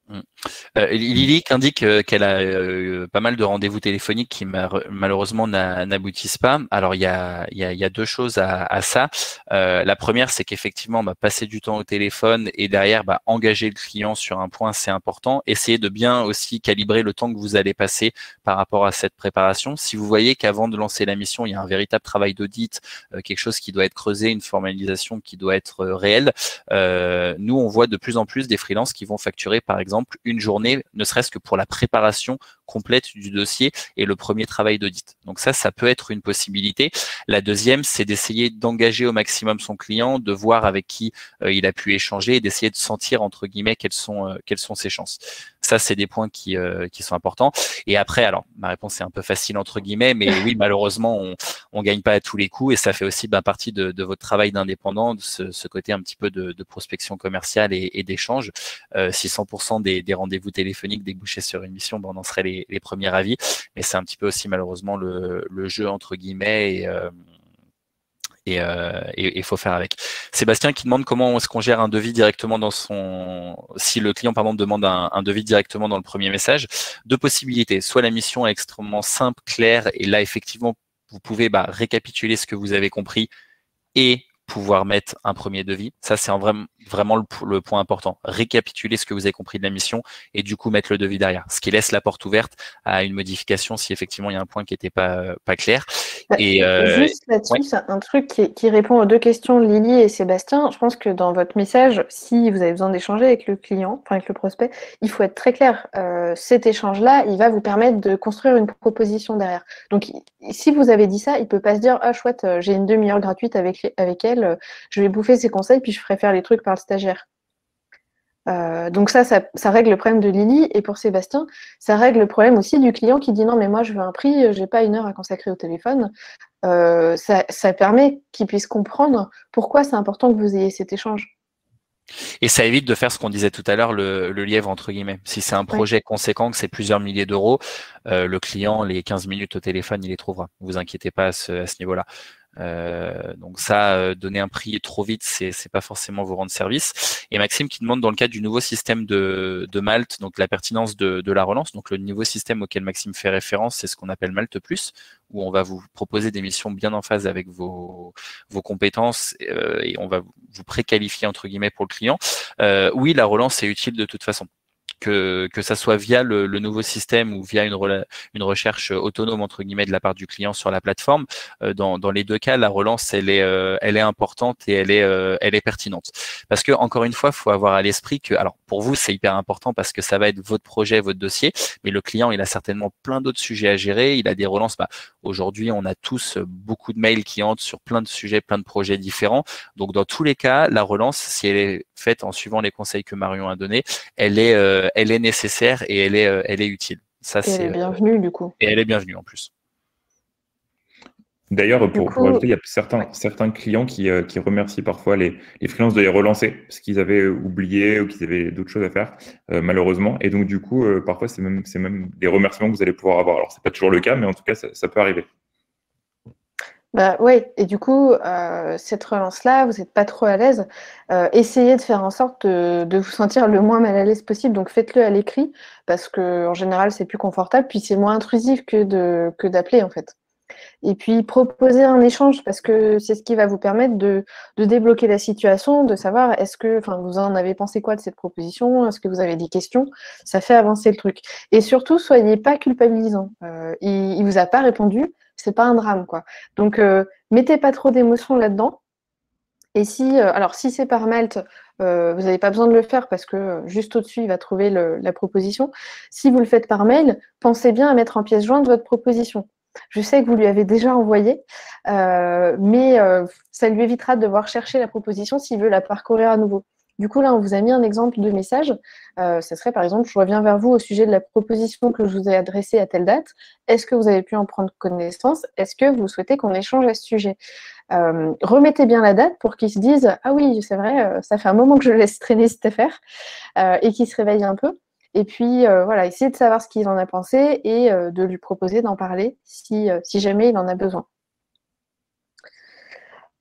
Mmh. Euh, Lily indique euh, qu'elle a euh, pas mal de rendez-vous téléphoniques qui malheureusement n'aboutissent pas. Alors il y a, il y a, il y a deux choses à, à ça. Euh, la première, c'est qu'effectivement, bah, passer du temps au téléphone et derrière bah, engager le client sur un point, c'est important. Essayez de bien aussi calibrer le temps que vous allez passer par rapport à cette préparation. Si vous voyez qu'avant de lancer la mission, il y a un véritable travail d'audit, euh, quelque chose qui doit être creusé, une formalisation qui doit être euh, réelle, euh, nous on voit de plus en plus des freelances qui vont facturer par exemple une journée, ne serait-ce que pour la préparation complète du dossier et le premier travail d'audit. Donc ça, ça peut être une possibilité. La deuxième, c'est d'essayer d'engager au maximum son client, de voir avec qui euh, il a pu échanger et d'essayer de sentir, entre guillemets, quelles sont, euh, quelles sont ses chances. Ça, c'est des points qui, euh, qui sont importants. Et après, alors, ma réponse est un peu facile, entre guillemets, mais oui, malheureusement, on on gagne pas à tous les coups et ça fait aussi ben, partie de, de votre travail d'indépendant, de ce, ce côté un petit peu de, de prospection commerciale et, et d'échange. Euh, si cent pour cent des, des rendez-vous téléphoniques débouchaient sur une mission, ben, on en serait les, les premiers avis. Mais c'est un petit peu aussi malheureusement le, le jeu entre guillemets et euh, et euh, il faut faire avec. Sébastien qui demande comment est-ce qu'on gère un devis directement dans son, si le client pardon demande un, un devis directement dans le premier message. Deux possibilités. Soit la mission est extrêmement simple, claire, et là effectivement vous pouvez bah, récapituler ce que vous avez compris et pouvoir mettre un premier devis. Ça, c'est vrai, vraiment le, le point important. Récapituler ce que vous avez compris de la mission et du coup mettre le devis derrière. Ce qui laisse la porte ouverte à une modification si effectivement il y a un point qui n'était pas, pas clair. Et euh, juste là-dessus, ouais. C'est un truc qui, qui répond aux deux questions de Lily et Sébastien. Je pense que dans votre message, si vous avez besoin d'échanger avec le client, enfin avec le prospect, il faut être très clair. Euh, cet échange-là, il va vous permettre de construire une proposition derrière. Donc, si vous avez dit ça, il ne peut pas se dire « Ah, chouette, j'ai une demi-heure gratuite avec, avec elle, je vais bouffer ses conseils, puis je ferai faire les trucs par le stagiaire. » Euh, donc ça, ça, ça règle le problème de Lily. Et pour Sébastien, ça règle le problème aussi du client qui dit non, mais moi je veux un prix, j'ai pas une heure à consacrer au téléphone. Euh, ça, ça permet qu'il puisse comprendre pourquoi c'est important que vous ayez cet échange. Et ça évite de faire ce qu'on disait tout à l'heure, le, le lièvre entre guillemets. Si c'est un projet oui. conséquent, que c'est plusieurs milliers d'euros, euh, le client, les quinze minutes au téléphone, il les trouvera. Ne vous inquiétez pas à ce, à ce niveau-là. Euh, donc ça, euh, donner un prix trop vite, c'est c'est pas forcément vous rendre service. Et Maxime qui demande dans le cadre du nouveau système de, de Malte, donc la pertinence de, de la relance. Donc le nouveau système auquel Maxime fait référence, c'est ce qu'on appelle Malte Plus, où on va vous proposer des missions bien en phase avec vos, vos compétences euh, et on va vous préqualifier entre guillemets pour le client. Euh, oui, la relance est utile de toute façon. Que, que ça soit via le, le nouveau système ou via une, re, une recherche autonome entre guillemets de la part du client sur la plateforme, euh, dans, dans les deux cas, la relance elle est, euh, elle est importante et elle est, euh, elle est pertinente. Parce que encore une fois, il faut avoir à l'esprit que, alors pour vous c'est hyper important parce que ça va être votre projet, votre dossier, mais le client il a certainement plein d'autres sujets à gérer. Il a des relances. Bah, aujourd'hui, on a tous beaucoup de mails qui entrent sur plein de sujets, plein de projets différents. Donc dans tous les cas, la relance, si elle est faite en suivant les conseils que Marion a donnés, elle est euh, elle est nécessaire et elle est, euh, elle est utile. Ça, et elle est bienvenue euh, du coup. Et elle est bienvenue en plus. D'ailleurs, pour, coup, pour ajouter, il y a certains, ouais. certains clients qui, euh, qui remercient parfois les, les freelances de les relancer parce qu'ils avaient oublié ou qu'ils avaient d'autres choses à faire, euh, malheureusement. Et donc, du coup, euh, parfois, c'est même, c'est même des remerciements que vous allez pouvoir avoir. Alors, c'est pas toujours le cas, mais en tout cas, ça, ça peut arriver. Bah oui, et du coup, euh, cette relance-là, vous n'êtes pas trop à l'aise. Euh, essayez de faire en sorte de, de vous sentir le moins mal à l'aise possible. Donc faites-le à l'écrit, parce que en général, c'est plus confortable, puis c'est moins intrusif que de que d'appeler en fait. Et puis proposer un échange, parce que c'est ce qui va vous permettre de, de débloquer la situation, de savoir est-ce que, enfin, vous en avez pensé quoi de cette proposition, est-ce que vous avez des questions, ça fait avancer le truc. Et surtout, soyez pas culpabilisant. Euh, il, il vous a pas répondu, c'est pas un drame, quoi. Donc, euh, mettez pas trop d'émotions là-dedans. Et si, euh, alors si c'est par Malte, euh, vous n'avez pas besoin de le faire parce que euh, juste au-dessus, il va trouver le, la proposition. Si vous le faites par mail, pensez bien à mettre en pièce jointe votre proposition. Je sais que vous lui avez déjà envoyé, euh, mais euh, ça lui évitera de devoir chercher la proposition s'il veut la parcourir à nouveau. Du coup, là, on vous a mis un exemple de message. Euh, ça serait, par exemple, je reviens vers vous au sujet de la proposition que je vous ai adressée à telle date. Est-ce que vous avez pu en prendre connaissance? Est-ce que vous souhaitez qu'on échange à ce sujet? euh, Remettez bien la date pour qu'ils se disent « Ah oui, c'est vrai, ça fait un moment que je laisse traîner cette affaire euh, » et qu'ils se réveillent un peu. Et puis, euh, voilà, essayez de savoir ce qu'il en a pensé et euh, de lui proposer d'en parler si, euh, si jamais il en a besoin.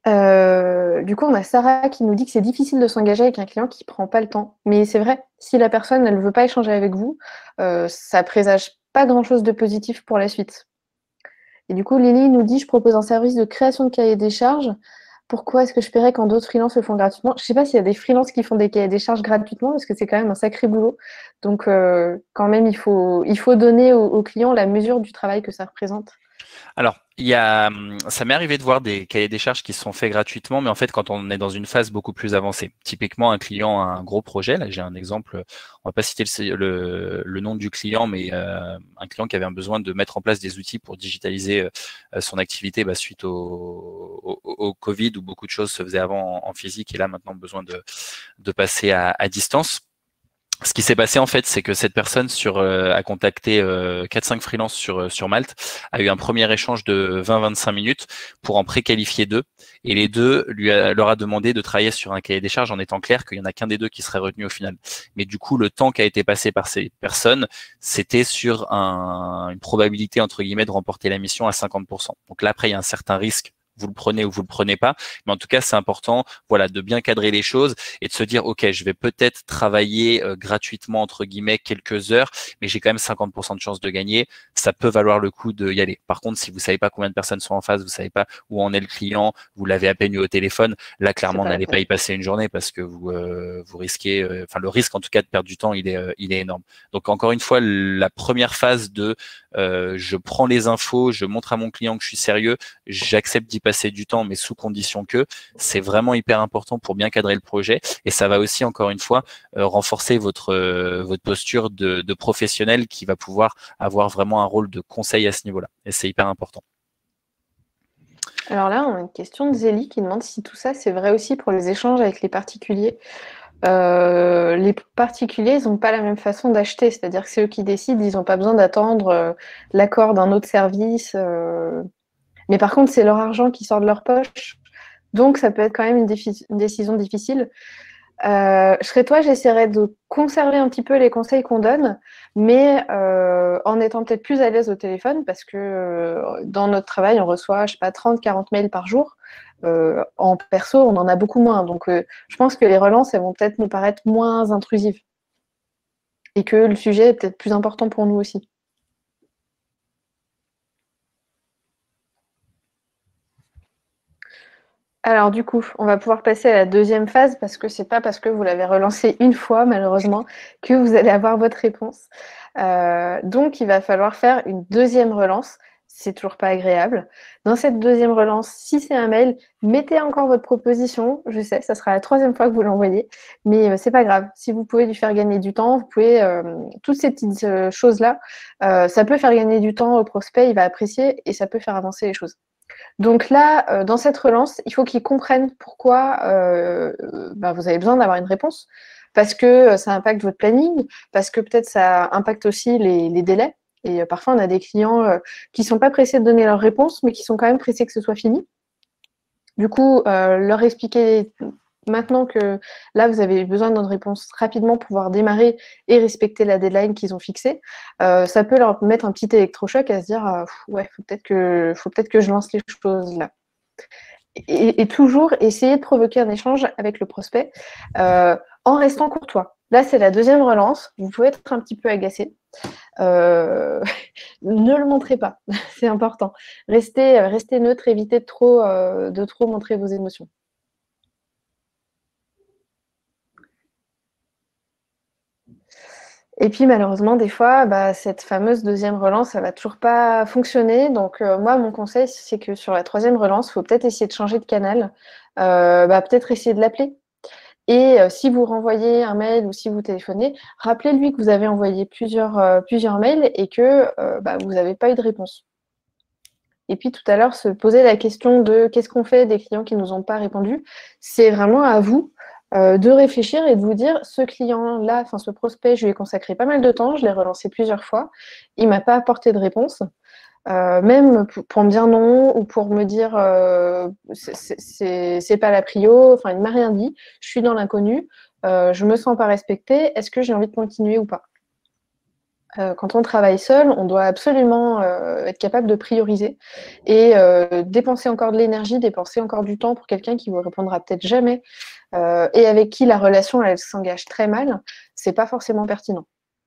Euh, du coup, on a Sarah qui nous dit que c'est difficile de s'engager avec un client qui ne prend pas le temps. Mais c'est vrai, si la personne ne veut pas échanger avec vous, euh, ça présage pas grand-chose de positif pour la suite. Et du coup, Lily nous dit, je propose un service de création de cahier des charges. Pourquoi est-ce que je paierais quand d'autres freelances le font gratuitement? Je ne sais pas s'il y a des freelances qui font des cahiers des charges gratuitement, parce que c'est quand même un sacré boulot. Donc, euh, quand même, il faut, il faut donner au, au client la mesure du travail que ça représente. Alors, il y a, ça m'est arrivé de voir des cahiers des charges qui sont faits gratuitement, mais en fait, quand on est dans une phase beaucoup plus avancée, typiquement un client a un gros projet, là j'ai un exemple, on va pas citer le, le, le nom du client, mais euh, un client qui avait un besoin de mettre en place des outils pour digitaliser euh, son activité bah, suite au, au, au Covid, où beaucoup de choses se faisaient avant en, en physique, et là maintenant besoin de, de passer à, à distance. Ce qui s'est passé en fait, c'est que cette personne sur euh, a contacté euh, quatre cinq freelances sur sur Malte, a eu un premier échange de vingt vingt-cinq minutes pour en préqualifier deux, et les deux lui a, leur a demandé de travailler sur un cahier des charges en étant clair qu'il y en a qu'un des deux qui serait retenu au final. Mais du coup, le temps qui a été passé par ces personnes, c'était sur un, une probabilité entre guillemets de remporter la mission à cinquante pour cent. Donc là, après, il y a un certain risque. Vous le prenez ou vous le prenez pas, mais en tout cas c'est important, voilà, de bien cadrer les choses et de se dire ok, je vais peut-être travailler euh, gratuitement entre guillemets quelques heures, mais j'ai quand même cinquante pour cent de chances de gagner. Ça peut valoir le coup de y aller. Par contre, si vous savez pas combien de personnes sont en face, vous savez pas où en est le client, vous l'avez à peine eu au téléphone, là clairement n'allez pas y passer une journée parce que vous euh, vous risquez, euh, enfin le risque en tout cas de perdre du temps, il est euh, il est énorme. Donc encore une fois, la première phase de euh, je prends les infos, je montre à mon client que je suis sérieux, j'accepte d'y passer du temps, mais sous condition que, c'est vraiment hyper important pour bien cadrer le projet. Et ça va aussi, encore une fois, euh, renforcer votre, euh, votre posture de, de professionnel qui va pouvoir avoir vraiment un rôle de conseil à ce niveau-là. Et c'est hyper important. Alors là, on a une question de Zélie qui demande si tout ça, c'est vrai aussi pour les échanges avec les particuliers. Euh, les particuliers, ils n'ont pas la même façon d'acheter, c'est-à-dire que c'est eux qui décident, ils n'ont pas besoin d'attendre euh, l'accord d'un autre service. Euh... Mais par contre, c'est leur argent qui sort de leur poche, donc ça peut être quand même une, une décision difficile. Euh, je serais toi, j'essaierais de conserver un petit peu les conseils qu'on donne, mais euh, en étant peut-être plus à l'aise au téléphone, parce que euh, dans notre travail, on reçoit, je sais pas, trente, quarante mails par jour. Euh, en perso, on en a beaucoup moins. Donc, euh, je pense que les relances, elles vont peut-être nous paraître moins intrusives. Et que le sujet est peut-être plus important pour nous aussi. Alors du coup, on va pouvoir passer à la deuxième phase parce que c'est pas parce que vous l'avez relancé une fois, malheureusement, que vous allez avoir votre réponse. Euh, donc, il va falloir faire une deuxième relance. C'est toujours pas agréable. Dans cette deuxième relance, si c'est un mail, mettez encore votre proposition. Je sais, ça sera la troisième fois que vous l'envoyez, mais euh, c'est pas grave. Si vous pouvez lui faire gagner du temps, vous pouvez euh, toutes ces petites euh, choses-là, euh, ça peut faire gagner du temps au prospect, il va apprécier et ça peut faire avancer les choses. Donc là, euh, dans cette relance, il faut qu'ils comprennent pourquoi euh, bah, vous avez besoin d'avoir une réponse, parce que ça impacte votre planning, parce que peut-être ça impacte aussi les, les délais. Et euh, parfois, on a des clients euh, qui ne sont pas pressés de donner leur réponse, mais qui sont quand même pressés que ce soit fini. Du coup, euh, leur expliquer maintenant que là, vous avez besoin d'une réponse rapidement pour pouvoir démarrer et respecter la deadline qu'ils ont fixée, euh, ça peut leur mettre un petit électrochoc à se dire euh, ouais, faut peut-être que, faut peut-être que je lance les choses là. Et, et toujours essayer de provoquer un échange avec le prospect euh, en restant courtois. Là, c'est la deuxième relance. Vous pouvez être un petit peu agacé. Euh, ne le montrez pas, c'est important. Restez, restez neutre, évitez de trop, euh, de trop montrer vos émotions. Et puis malheureusement, des fois, bah, cette fameuse deuxième relance, ça va toujours pas fonctionner. Donc euh, moi, mon conseil, c'est que sur la troisième relance, il faut peut-être essayer de changer de canal, euh, bah, peut-être essayer de l'appeler. Et euh, si vous renvoyez un mail ou si vous téléphonez, rappelez-lui que vous avez envoyé plusieurs, euh, plusieurs mails et que euh, bah, vous n'avez pas eu de réponse. Et puis tout à l'heure, se poser la question de qu'est-ce qu'on fait des clients qui ne nous ont pas répondu, c'est vraiment à vous euh, de réfléchir et de vous dire ce client-là, enfin ce prospect, je lui ai consacré pas mal de temps, je l'ai relancé plusieurs fois, il ne m'a pas apporté de réponse. Euh, même pour me dire non ou pour me dire euh, c'est pas la prio, enfin il ne m'a rien dit, je suis dans l'inconnu, euh, je me sens pas respectée, est-ce que j'ai envie de continuer ou pas? Euh, quand on travaille seul, on doit absolument euh, être capable de prioriser et euh, dépenser encore de l'énergie, dépenser encore du temps pour quelqu'un qui vous répondra peut-être jamais euh, et avec qui la relation elle s'engage très mal, c'est pas forcément pertinent.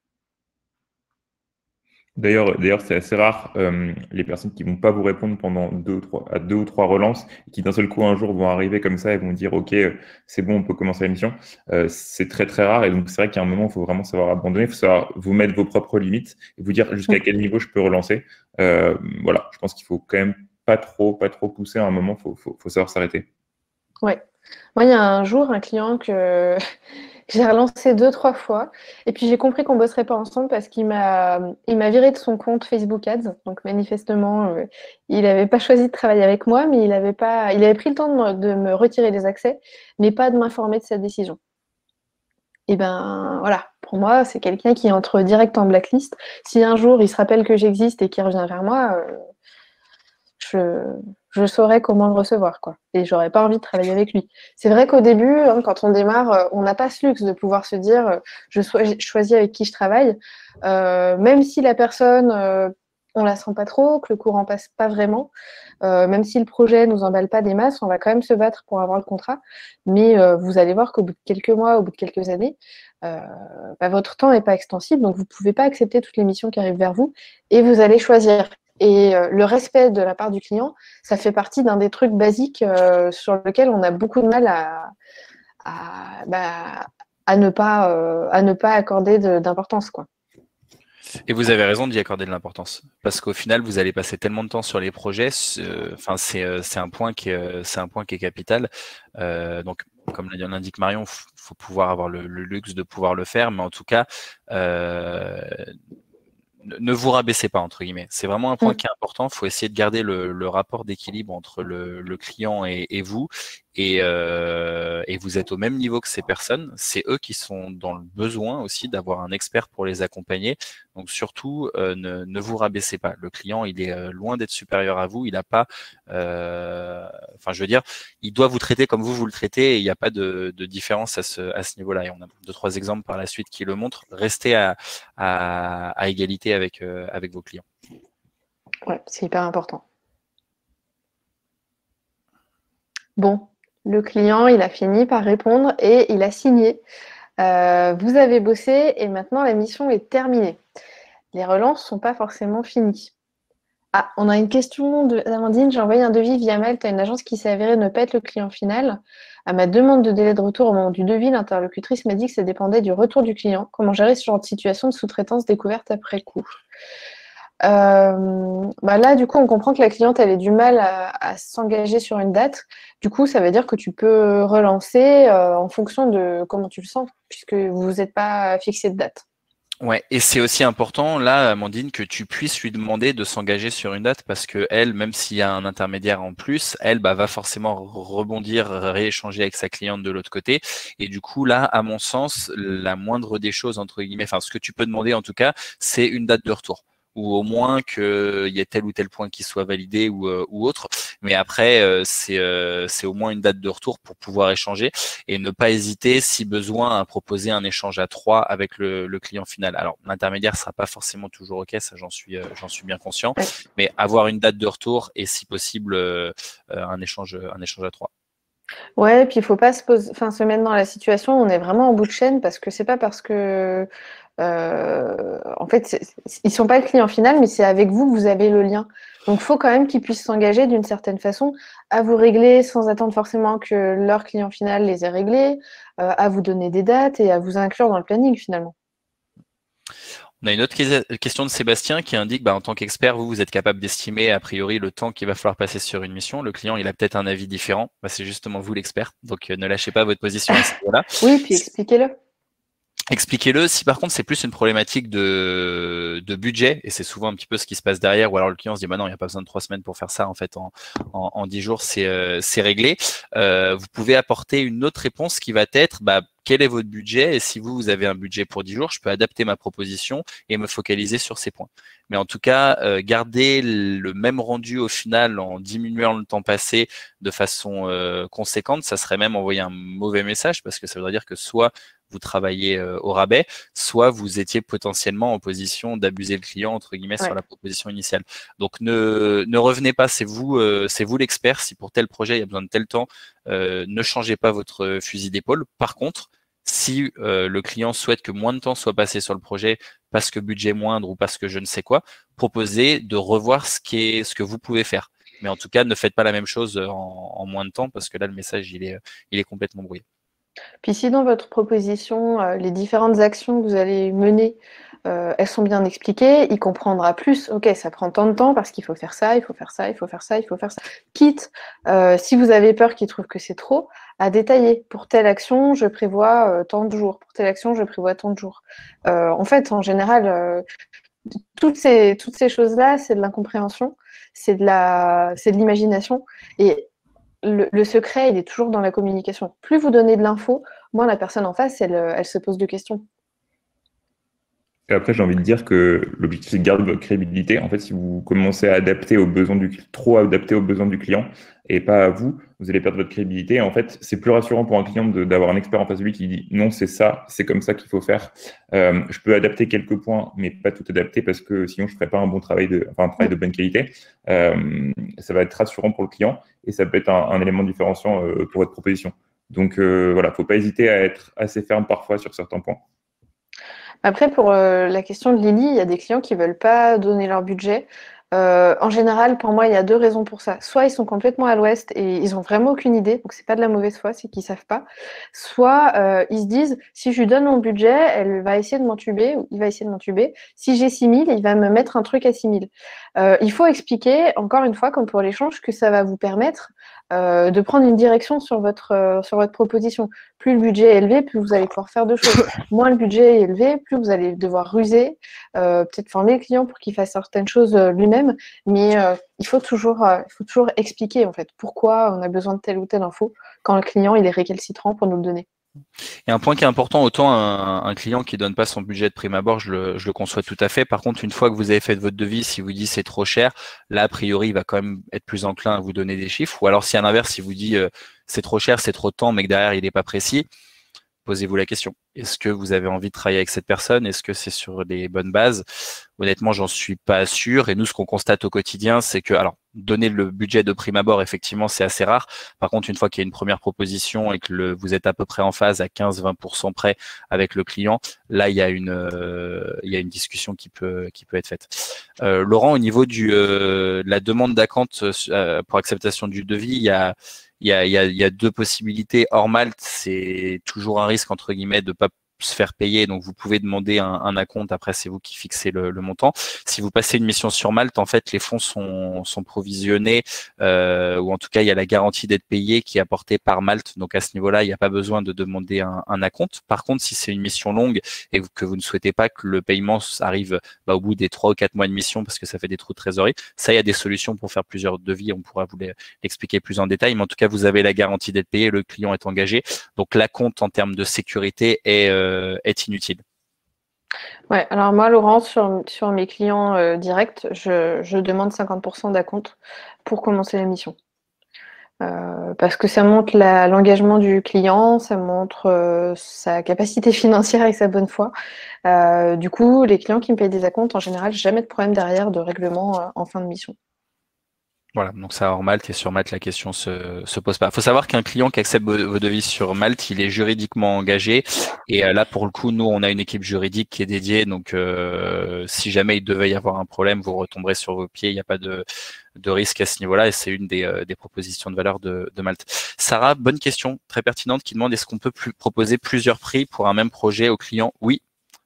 D'ailleurs, d'ailleurs, c'est assez rare euh, les personnes qui vont pas vous répondre pendant deux ou trois, à deux ou trois relances, et qui d'un seul coup un jour vont arriver comme ça et vont dire OK, euh, c'est bon, on peut commencer la mission. Euh, c'est très très rare et donc c'est vrai qu'à un moment, il faut vraiment savoir abandonner, il faut savoir vous mettre vos propres limites et vous dire jusqu'à quel niveau je peux relancer. Euh, voilà, je pense qu'il faut quand même pas trop, pas trop pousser. À un moment, faut, faut, faut savoir s'arrêter. Ouais. Moi, il y a un jour un client que j'ai relancé deux, trois fois. Et puis j'ai compris qu'on ne bosserait pas ensemble parce qu'il m'a il m'a viré de son compte Facebook Ads. Donc manifestement, euh, il n'avait pas choisi de travailler avec moi, mais il avait pas, il avait pris le temps de me, de me retirer les accès, mais pas de m'informer de sa décision. Et ben voilà, pour moi, c'est quelqu'un qui entre direct en blacklist. Si un jour il se rappelle que j'existe et qu'il revient vers moi, euh, je, je saurais comment le recevoir, quoi. Et j'aurais pas envie de travailler avec lui. C'est vrai qu'au début, hein, quand on démarre, euh, on n'a pas ce luxe de pouvoir se dire euh, je choisis avec qui je travaille, euh, même si la personne, euh, on la sent pas trop, que le courant passe pas vraiment, euh, même si le projet nous emballe pas des masses, on va quand même se battre pour avoir le contrat. Mais euh, vous allez voir qu'au bout de quelques mois, au bout de quelques années, euh, bah, votre temps n'est pas extensible, donc vous pouvez pas accepter toutes les missions qui arrivent vers vous, et vous allez choisir. Et euh, le respect de la part du client, ça fait partie d'un des trucs basiques euh, sur lequel on a beaucoup de mal à, à, bah, à, ne, pas, euh, à ne pas accorder d'importance, quoi. Et vous avez raison d'y accorder de l'importance, parce qu'au final, vous allez passer tellement de temps sur les projets. Enfin, c'est c'est un point qui est c'est un point qui est capital. Euh, donc, comme l'indique Marion, faut, faut pouvoir avoir le, le luxe de pouvoir le faire, mais en tout cas, euh, ne vous rabaissez pas, entre guillemets. C'est vraiment un point mmh. qui est important. Il faut essayer de garder le, le rapport d'équilibre entre le, le client et, et vous. Et, euh, et vous êtes au même niveau que ces personnes. C'est eux qui sont dans le besoin aussi d'avoir un expert pour les accompagner. Donc surtout, euh, ne, ne vous rabaissez pas. Le client, il est loin d'être supérieur à vous. Il n'a pas, euh, enfin, je veux dire, il doit vous traiter comme vous vous le traitez. Et il n'y a pas de, de différence à ce, à ce niveau-là. Et on a deux, trois exemples par la suite qui le montrent. Restez à, à, à égalité avec, euh, avec vos clients. Ouais, c'est hyper important. Bon, le client, il a fini par répondre et il a signé. Euh, vous avez bossé et maintenant la mission est terminée. Les relances ne sont pas forcément finies. Ah, on a une question d'Amandine. J'ai envoyé un devis via mail à une agence qui s'est avérée ne pas être le client final. À ma demande de délai de retour au moment du devis, l'interlocutrice m'a dit que ça dépendait du retour du client. Comment gérer ce genre de situation de sous-traitance découverte après coup? Euh, bah là, du coup, on comprend que la cliente, elle ait du mal à, à s'engager sur une date. Du coup, ça veut dire que tu peux relancer euh, en fonction de comment tu le sens, puisque vous n'êtes pas fixé de date. Ouais, et c'est aussi important, là, Amandine, que tu puisses lui demander de s'engager sur une date parce que elle, même s'il y a un intermédiaire en plus, elle bah, va forcément rebondir, rééchanger avec sa cliente de l'autre côté. Et du coup, là, à mon sens, la moindre des choses, entre guillemets, enfin, ce que tu peux demander en tout cas, c'est une date de retour, ou au moins qu'il y ait tel ou tel point qui soit validé ou, euh, ou autre. Mais après, euh, c'est euh, c'est au moins une date de retour pour pouvoir échanger et ne pas hésiter, si besoin, à proposer un échange à trois avec le, le client final. Alors, l'intermédiaire sera pas forcément toujours OK, ça j'en suis, euh, j'en suis bien conscient, mais avoir une date de retour et si possible, euh, un, échange, un échange à trois. Ouais, puis il faut pas se, pose... enfin, se mettre dans la situation où on est vraiment en bout de chaîne parce que c'est pas parce que Euh, en fait, ils sont pas le client final, mais c'est avec vous que vous avez le lien. Donc, il faut quand même qu'ils puissent s'engager d'une certaine façon à vous régler sans attendre forcément que leur client final les ait réglés, euh, à vous donner des dates et à vous inclure dans le planning finalement. On a une autre question de Sébastien qui indique, bah, en tant qu'expert, vous, vous êtes capable d'estimer a priori le temps qu'il va falloir passer sur une mission. Le client, il a peut-être un avis différent. Bah, c'est justement vous l'expert. Donc, euh, ne lâchez pas votre position à ce niveau-là. Oui, puis expliquez-le. Expliquez-le. Si par contre c'est plus une problématique de, de budget, et c'est souvent un petit peu ce qui se passe derrière, ou alors le client se dit bah non, il n'y a pas besoin de trois semaines pour faire ça, en fait en, en, en dix jours c'est euh, c'est réglé, euh, vous pouvez apporter une autre réponse qui va être bah, quel est votre budget, et si vous, vous avez un budget pour dix jours, je peux adapter ma proposition et me focaliser sur ces points. Mais en tout cas, euh, garder le même rendu au final en diminuant le temps passé de façon euh, conséquente, ça serait même envoyer un mauvais message, parce que ça voudrait dire que soit vous travaillez euh, au rabais, soit vous étiez potentiellement en position d'abuser le client, entre guillemets, ouais. sur la proposition initiale. Donc, ne, ne revenez pas, c'est vous, euh, c'est vous l'expert. Si pour tel projet, il y a besoin de tel temps, euh, ne changez pas votre fusil d'épaule. Par contre, si euh, le client souhaite que moins de temps soit passé sur le projet parce que budget moindre ou parce que je ne sais quoi, proposez de revoir ce, qui est, ce que vous pouvez faire. Mais en tout cas, ne faites pas la même chose en, en moins de temps, parce que là, le message, il est, il est complètement brouillé. Puis si dans votre proposition, euh, les différentes actions que vous allez mener, euh, elles sont bien expliquées, il comprendra plus, ok, ça prend tant de temps parce qu'il faut faire ça, il faut faire ça, il faut faire ça, il faut faire ça. Quitte, euh, si vous avez peur qu'il trouve que c'est trop, à détailler. Pour telle action, je prévois euh, tant de jours. Pour telle action, je prévois tant de jours. Euh, en fait, en général, euh, toutes ces, toutes ces choses-là, c'est de l'incompréhension, c'est de la, c'est de l'imagination. Et Le, le secret, il est toujours dans la communication. Plus vous donnez de l'info, moins la personne en face, elle, elle se pose de questions. Et après, j'ai envie de dire que l'objectif, c'est de garder votre crédibilité. En fait, si vous commencez à adapter aux besoins du trop adapter aux besoins du client et pas à vous, vous allez perdre votre crédibilité. Et en fait, c'est plus rassurant pour un client d'avoir un expert en face de lui qui dit non, c'est ça, c'est comme ça qu'il faut faire. Euh, je peux adapter quelques points, mais pas tout adapter parce que sinon, je ne ferai pas un bon travail de, enfin, un travail de bonne qualité. Euh, ça va être rassurant pour le client et ça peut être un, un élément différenciant euh, pour votre proposition. Donc euh, voilà, il ne faut pas hésiter à être assez ferme parfois sur certains points. Après, pour euh, la question de Lily, il y a des clients qui ne veulent pas donner leur budget. Euh, en général, pour moi, il y a deux raisons pour ça. Soit ils sont complètement à l'ouest et ils n'ont vraiment aucune idée, donc c'est pas de la mauvaise foi, c'est qu'ils savent pas. Soit euh, ils se disent, si je lui donne mon budget, elle va essayer de m'entuber, ou il va essayer de m'entuber. Si j'ai six mille, il va me mettre un truc à six mille. Euh, il faut expliquer, encore une fois, comme pour l'échange, que ça va vous permettre euh, de prendre une direction sur votre, euh, sur votre proposition. Plus le budget est élevé, plus vous allez pouvoir faire de choses. Moins le budget est élevé, plus vous allez devoir ruser, euh, peut-être former le client pour qu'il fasse certaines choses euh, lui-même, mais euh, il faut toujours, euh, il faut toujours expliquer en fait pourquoi on a besoin de telle ou telle info quand le client il est récalcitrant pour nous le donner. Et un point qui est important, autant un, un client qui donne pas son budget de prime abord, je le, je le conçois tout à fait. Par contre, une fois que vous avez fait votre devis, si vous dit c'est trop cher, là, a priori, il va quand même être plus enclin à vous donner des chiffres. Ou alors, si à l'inverse, si vous dit euh, c'est trop cher, c'est trop de temps, mais que derrière, il n'est pas précis, posez-vous la question. Est-ce que vous avez envie de travailler avec cette personne? Est-ce que c'est sur des bonnes bases? Honnêtement, j'en suis pas sûr. Et nous, ce qu'on constate au quotidien, c'est que, alors, donner le budget de prime abord, effectivement, c'est assez rare. Par contre, une fois qu'il y a une première proposition et que le, vous êtes à peu près en phase à quinze à vingt pour cent près avec le client, là, il y a une, euh, il y a une discussion qui peut, qui peut être faite. Euh, Laurent, au niveau du, euh, de la demande d'acompte euh, pour acceptation du devis, il y a, il y a, il y a, il y a deux possibilités. Hors Malte, c'est toujours un risque, entre guillemets, de pas se faire payer, donc vous pouvez demander un, un acompte, après c'est vous qui fixez le, le montant. Si vous passez une mission sur Malte, en fait les fonds sont, sont provisionnés, euh, ou en tout cas il y a la garantie d'être payé qui est apportée par Malte, donc à ce niveau-là il n'y a pas besoin de demander un, un acompte. Par contre, si c'est une mission longue et que vous ne souhaitez pas que le paiement arrive bah, au bout des trois ou quatre mois de mission parce que ça fait des trous de trésorerie, ça il y a des solutions pour faire plusieurs devis, on pourra vous l'expliquer plus en détail, mais en tout cas vous avez la garantie d'être payé, le client est engagé, donc l'acompte en termes de sécurité est euh, est inutile. Ouais, alors moi, Laurent, sur, sur mes clients euh, directs, je, je demande cinquante pour cent d'acompte pour commencer la mission. Euh, parce que ça montre l'engagement du client, ça montre euh, sa capacité financière et sa bonne foi. Euh, du coup, les clients qui me payent des acomptes, en général, jamais de problème derrière de règlement euh, en fin de mission. Voilà, donc ça hors Malte et sur Malte, la question se, se pose pas. Il faut savoir qu'un client qui accepte vos devis sur Malte, il est juridiquement engagé. Et là, pour le coup, nous, on a une équipe juridique qui est dédiée. Donc, euh, si jamais il devait y avoir un problème, vous retomberez sur vos pieds. Il n'y a pas de, de risque à ce niveau-là. Et c'est une des, euh, des propositions de valeur de, de Malte. Sarah, bonne question, très pertinente, qui demande est-ce qu'on peut plus, proposer plusieurs prix pour un même projet au client? Oui.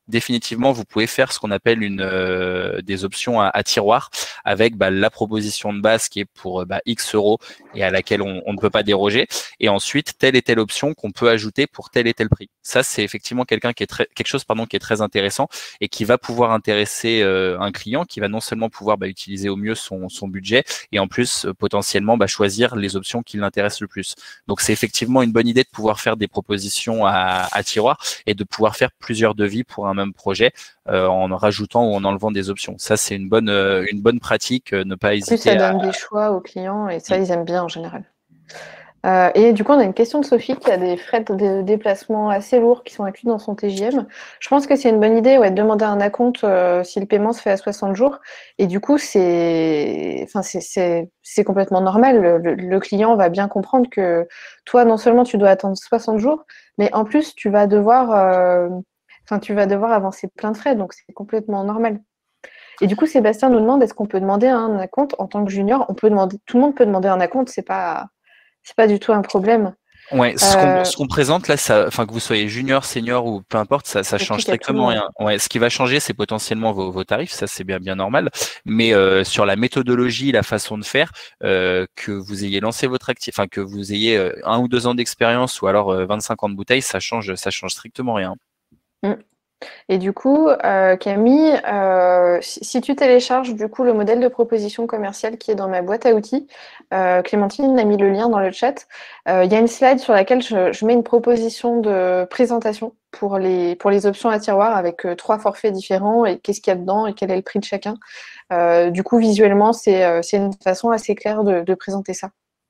définitivement, vous pouvez faire ce qu'on appelle une, euh, des options à, à tiroir avec bah, la proposition de base qui est pour bah, X euros et à laquelle on, on ne peut pas déroger. Et ensuite, telle et telle option qu'on peut ajouter pour tel et tel prix. Ça, c'est effectivement quelqu'un qui est très, quelque chose pardon, qui est très intéressant et qui va pouvoir intéresser euh, un client qui va non seulement pouvoir bah, utiliser au mieux son, son budget et en plus, euh, potentiellement, bah, choisir les options qui l'intéressent le plus. Donc, c'est effectivement une bonne idée de pouvoir faire des propositions à, à tiroir et de pouvoir faire plusieurs devis pour un même projet euh, en rajoutant ou en enlevant des options. Ça, c'est une bonne, euh, une bonne pratique. Euh, ne pas hésiter. En plus, ça à... donne des choix aux clients et ça, mmh. ils aiment bien en général. Euh, et du coup, on a une question de Sophie qui a des frais de déplacement assez lourds qui sont inclus dans son T J M. Je pense que c'est une bonne idée ouais, de demander un acompte euh, si le paiement se fait à soixante jours. Et du coup, c'est enfin, c'est complètement normal. Le, le, le client va bien comprendre que toi, non seulement tu dois attendre soixante jours, mais en plus, tu vas devoir, euh, enfin, tu vas devoir avancer plein de frais. Donc, c'est complètement normal. Et du coup, Sébastien nous demande est-ce qu'on peut demander un acompte en tant que junior? On peut demander, tout le monde peut demander un acompte, c'est pas. C'est pas du tout un problème. Ouais, ce qu'on euh, qu'on présente là, ça, enfin que vous soyez junior, senior ou peu importe, ça, ça change strictement rien. Ouais, ce qui va changer, c'est potentiellement vos, vos tarifs, ça c'est bien bien normal. Mais euh, sur la méthodologie, la façon de faire, euh, que vous ayez lancé votre activité, enfin que vous ayez euh, un ou deux ans d'expérience ou alors euh, vingt-cinq ans de bouteille, ça change, ça change strictement rien. Mmh. Et du coup, euh, Camille, euh, si, si tu télécharges du coup le modèle de proposition commerciale qui est dans ma boîte à outils, euh, Clémentine a mis le lien dans le chat. Il euh, y a une slide sur laquelle je, je mets une proposition de présentation pour les, pour les options à tiroir avec euh, trois forfaits différents et qu'est-ce qu'il y a dedans et quel est le prix de chacun. Euh, du coup, visuellement, c'est euh, c'est une façon assez claire de, de présenter ça.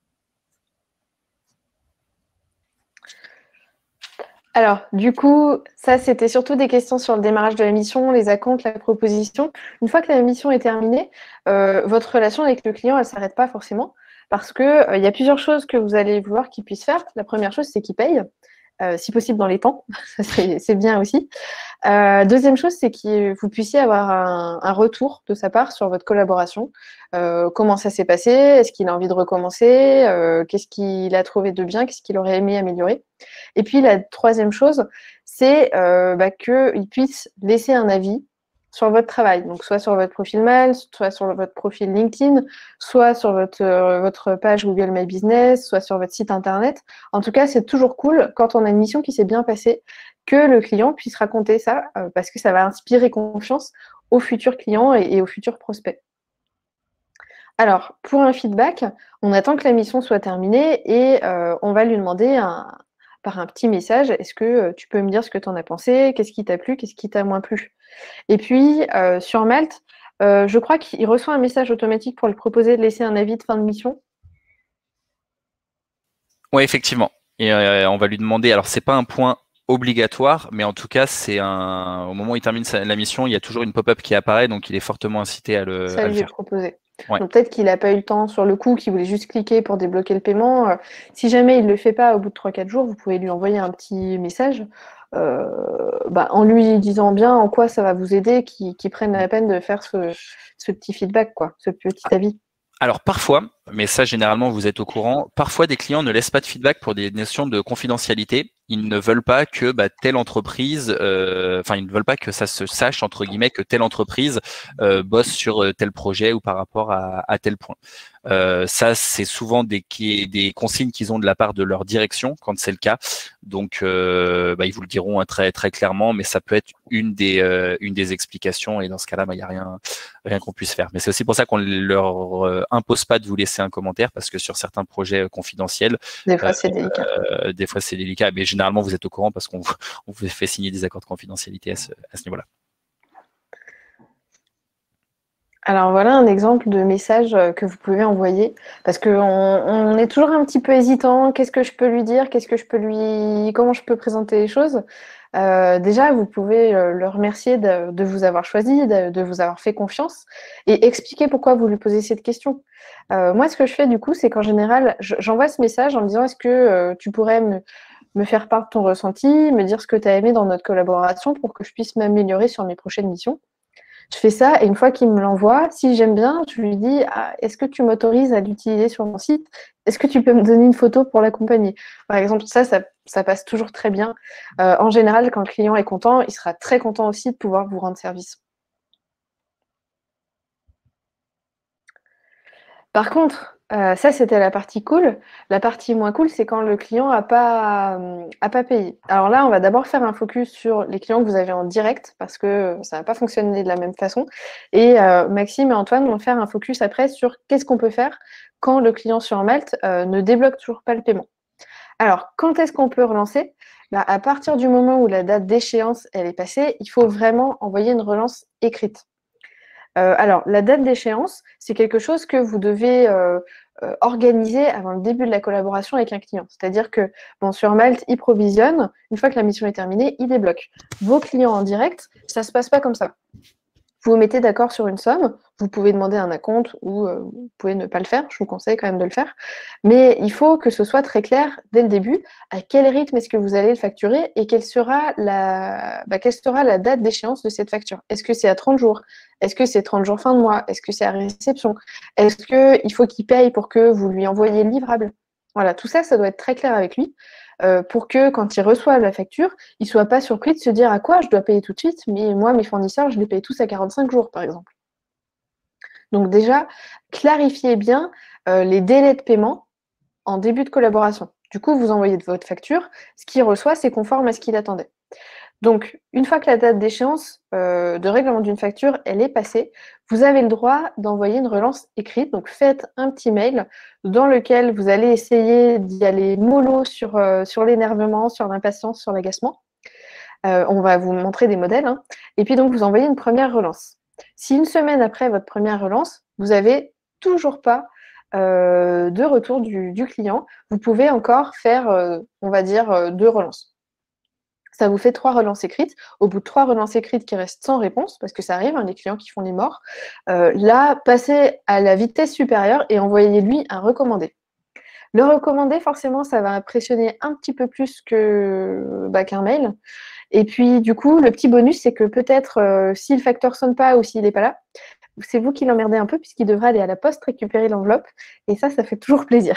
Alors, du coup, ça, c'était surtout des questions sur le démarrage de la mission, les acomptes, la proposition. Une fois que la mission est terminée, euh, votre relation avec le client, elle ne s'arrête pas forcément parce qu'il euh, y a plusieurs choses que vous allez vouloir qu'il puisse faire. La première chose, c'est qu'il paye, euh, si possible dans les temps. C'est bien aussi. Euh, deuxième chose, c'est que vous puissiez avoir un, un retour de sa part sur votre collaboration. Euh, comment ça s'est passé? Est-ce qu'il a envie de recommencer? euh, Qu'est-ce qu'il a trouvé de bien? Qu'est-ce qu'il aurait aimé améliorer? Et puis la troisième chose, c'est euh, bah, qu'il puisse laisser un avis sur votre travail. Donc soit sur votre profil mail, soit sur votre profil LinkedIn, soit sur votre, euh, votre page Google My Business, soit sur votre site internet. En tout cas, c'est toujours cool quand on a une mission qui s'est bien passée que le client puisse raconter ça euh, parce que ça va inspirer confiance aux futurs clients et, et aux futurs prospects. Alors, pour un feedback, on attend que la mission soit terminée et euh, on va lui demander un, par un petit message, est-ce que euh, tu peux me dire ce que tu en as pensé, qu'est-ce qui t'a plu, qu'est-ce qui t'a moins plu. Et puis, euh, sur Malte, euh, je crois qu'il reçoit un message automatique pour lui proposer de laisser un avis de fin de mission. Oui, effectivement. Et euh, on va lui demander, alors c'est pas un point obligatoire, mais en tout cas, c'est un. Au moment où il termine sa, la mission, il y a toujours une pop-up qui apparaît, donc il est fortement incité à le, ça à lui le faire. Est proposé. Ouais. Donc peut-être qu'il n'a pas eu le temps sur le coup, qu'il voulait juste cliquer pour débloquer le paiement. Euh, si jamais il ne le fait pas au bout de trois quatre jours, vous pouvez lui envoyer un petit message euh, bah, en lui disant bien en quoi ça va vous aider, qu'il qu'il prenne la peine de faire ce, ce petit feedback, quoi, ce petit avis. Alors parfois, mais ça généralement vous êtes au courant, parfois des clients ne laissent pas de feedback pour des notions de confidentialité. Ils ne veulent pas que bah, telle entreprise, euh, enfin ils ne veulent pas que ça se sache entre guillemets que telle entreprise euh, bosse sur tel projet ou par rapport à, à tel point. Euh, ça c'est souvent des, des consignes qu'ils ont de la part de leur direction quand c'est le cas. Donc euh, bah, ils vous le diront hein, très très clairement, mais ça peut être une des euh, une des explications et dans ce cas-là, il bah, n'y a rien rien qu'on puisse faire. Mais c'est aussi pour ça qu'on leur euh, impose pas de vous laisser un commentaire parce que sur certains projets confidentiels, des fois c'est euh, délicat. Euh, des fois c'est délicat, mais généralement vous êtes au courant parce qu'on on vous fait signer des accords de confidentialité à ce, à ce niveau-là. Alors voilà un exemple de message que vous pouvez envoyer parce qu'on on est toujours un petit peu hésitant. Qu'est-ce que je peux lui dire? Qu'est-ce que je peux lui, comment je peux présenter les choses? Euh, déjà, vous pouvez le remercier de, de vous avoir choisi, de, de vous avoir fait confiance et expliquer pourquoi vous lui posez cette question. Euh, moi, ce que je fais du coup, c'est qu'en général, j'envoie ce message en me disant est-ce que euh, tu pourrais me, me faire part de ton ressenti, me dire ce que tu as aimé dans notre collaboration pour que je puisse m'améliorer sur mes prochaines missions. Je fais ça et une fois qu'il me l'envoie, si j'aime bien, je lui dis ah, est-ce que tu m'autorises à l'utiliser sur mon site? Est-ce que tu peux me donner une photo pour l'accompagner? Par exemple, ça, ça, ça passe toujours très bien. Euh, en général, quand le client est content, il sera très content aussi de pouvoir vous rendre service. Par contre, euh, ça, c'était la partie cool. La partie moins cool, c'est quand le client n'a pas, euh, a pas payé. Alors là, on va d'abord faire un focus sur les clients que vous avez en direct parce que ça n'a pas fonctionné de la même façon. Et euh, Maxime et Antoine vont faire un focus après sur qu'est-ce qu'on peut faire quand le client sur Malte euh, ne débloque toujours pas le paiement. Alors, quand est-ce qu'on peut relancer? Bah, à partir du moment où la date d'échéance elle est passée, il faut vraiment envoyer une relance écrite. Euh, alors, la date d'échéance, c'est quelque chose que vous devez euh, euh, organiser avant le début de la collaboration avec un client. C'est-à-dire que, bon, sur Malte, il provisionne. Une fois que la mission est terminée, il débloque. Vos clients en direct, ça ne se passe pas comme ça. Vous vous mettez d'accord sur une somme, vous pouvez demander un acompte ou euh, vous pouvez ne pas le faire, je vous conseille quand même de le faire, mais il faut que ce soit très clair dès le début à quel rythme est-ce que vous allez le facturer et quelle sera la, bah, quelle sera la date d'échéance de cette facture. Est-ce que c'est à trente jours? Est-ce que c'est trente jours fin de mois? Est-ce que c'est à réception? Est-ce qu'il faut qu'il paye pour que vous lui envoyiez le livrable? Voilà, tout ça, ça doit être très clair avec lui. Euh, pour que quand il reçoit la facture, il ne soit pas surpris de se dire à quoi je dois payer tout de suite, mais moi, mes fournisseurs, je les paye tous à quarante-cinq jours, par exemple. Donc déjà, clarifiez bien euh, les délais de paiement en début de collaboration. Du coup, vous envoyez votre facture, ce qu'il reçoit, c'est conforme à ce qu'il attendait. Donc, une fois que la date d'échéance euh, de règlement d'une facture, elle est passée, vous avez le droit d'envoyer une relance écrite. Donc, faites un petit mail dans lequel vous allez essayer d'y aller mollo sur, euh, sur l'énervement, sur l'impatience, sur l'agacement. Euh, on va vous montrer des modèles. Hein. Et puis, donc, vous envoyez une première relance. Si une semaine après votre première relance, vous n'avez toujours pas euh, de retour du, du client, vous pouvez encore faire, euh, on va dire, euh, deux relances. Ça vous fait trois relances écrites. Au bout de trois relances écrites qui restent sans réponse, parce que ça arrive, hein, les clients qui font les morts, euh, là, passez à la vitesse supérieure et envoyez-lui un recommandé. Le recommandé, forcément, ça va impressionner un petit peu plus que, bah, qu'un mail. Et puis, du coup, le petit bonus, c'est que peut-être, euh, si le facteur ne sonne pas ou s'il n'est pas là, c'est vous qui l'emmerdez un peu, puisqu'il devra aller à la poste récupérer l'enveloppe. Et ça, ça fait toujours plaisir.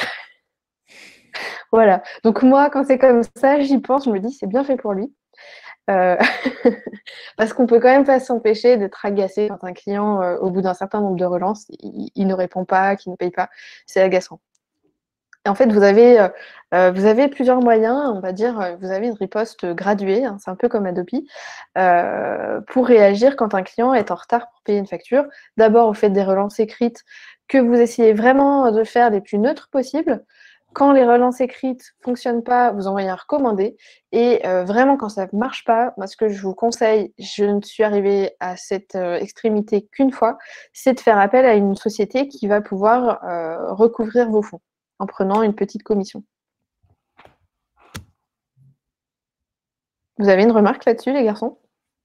Voilà. Donc moi, quand c'est comme ça, j'y pense, je me dis, c'est bien fait pour lui. Euh... Parce qu'on peut quand même pas s'empêcher d'être agacé quand un client, euh, au bout d'un certain nombre de relances, il, il ne répond pas, qu'il ne paye pas. C'est agaçant. Et en fait, vous avez, euh, vous avez plusieurs moyens, on va dire, vous avez une riposte graduée, hein, c'est un peu comme Adobe, euh, pour réagir quand un client est en retard pour payer une facture. D'abord, vous faites des relances écrites que vous essayez vraiment de faire les plus neutres possibles. Quand les relances écrites ne fonctionnent pas, vous envoyez un recommandé. Et euh, vraiment, quand ça ne marche pas, moi, ce que je vous conseille, je ne suis arrivée à cette euh, extrémité qu'une fois, c'est de faire appel à une société qui va pouvoir euh, recouvrir vos fonds en prenant une petite commission. Vous avez une remarque là-dessus, les garçons?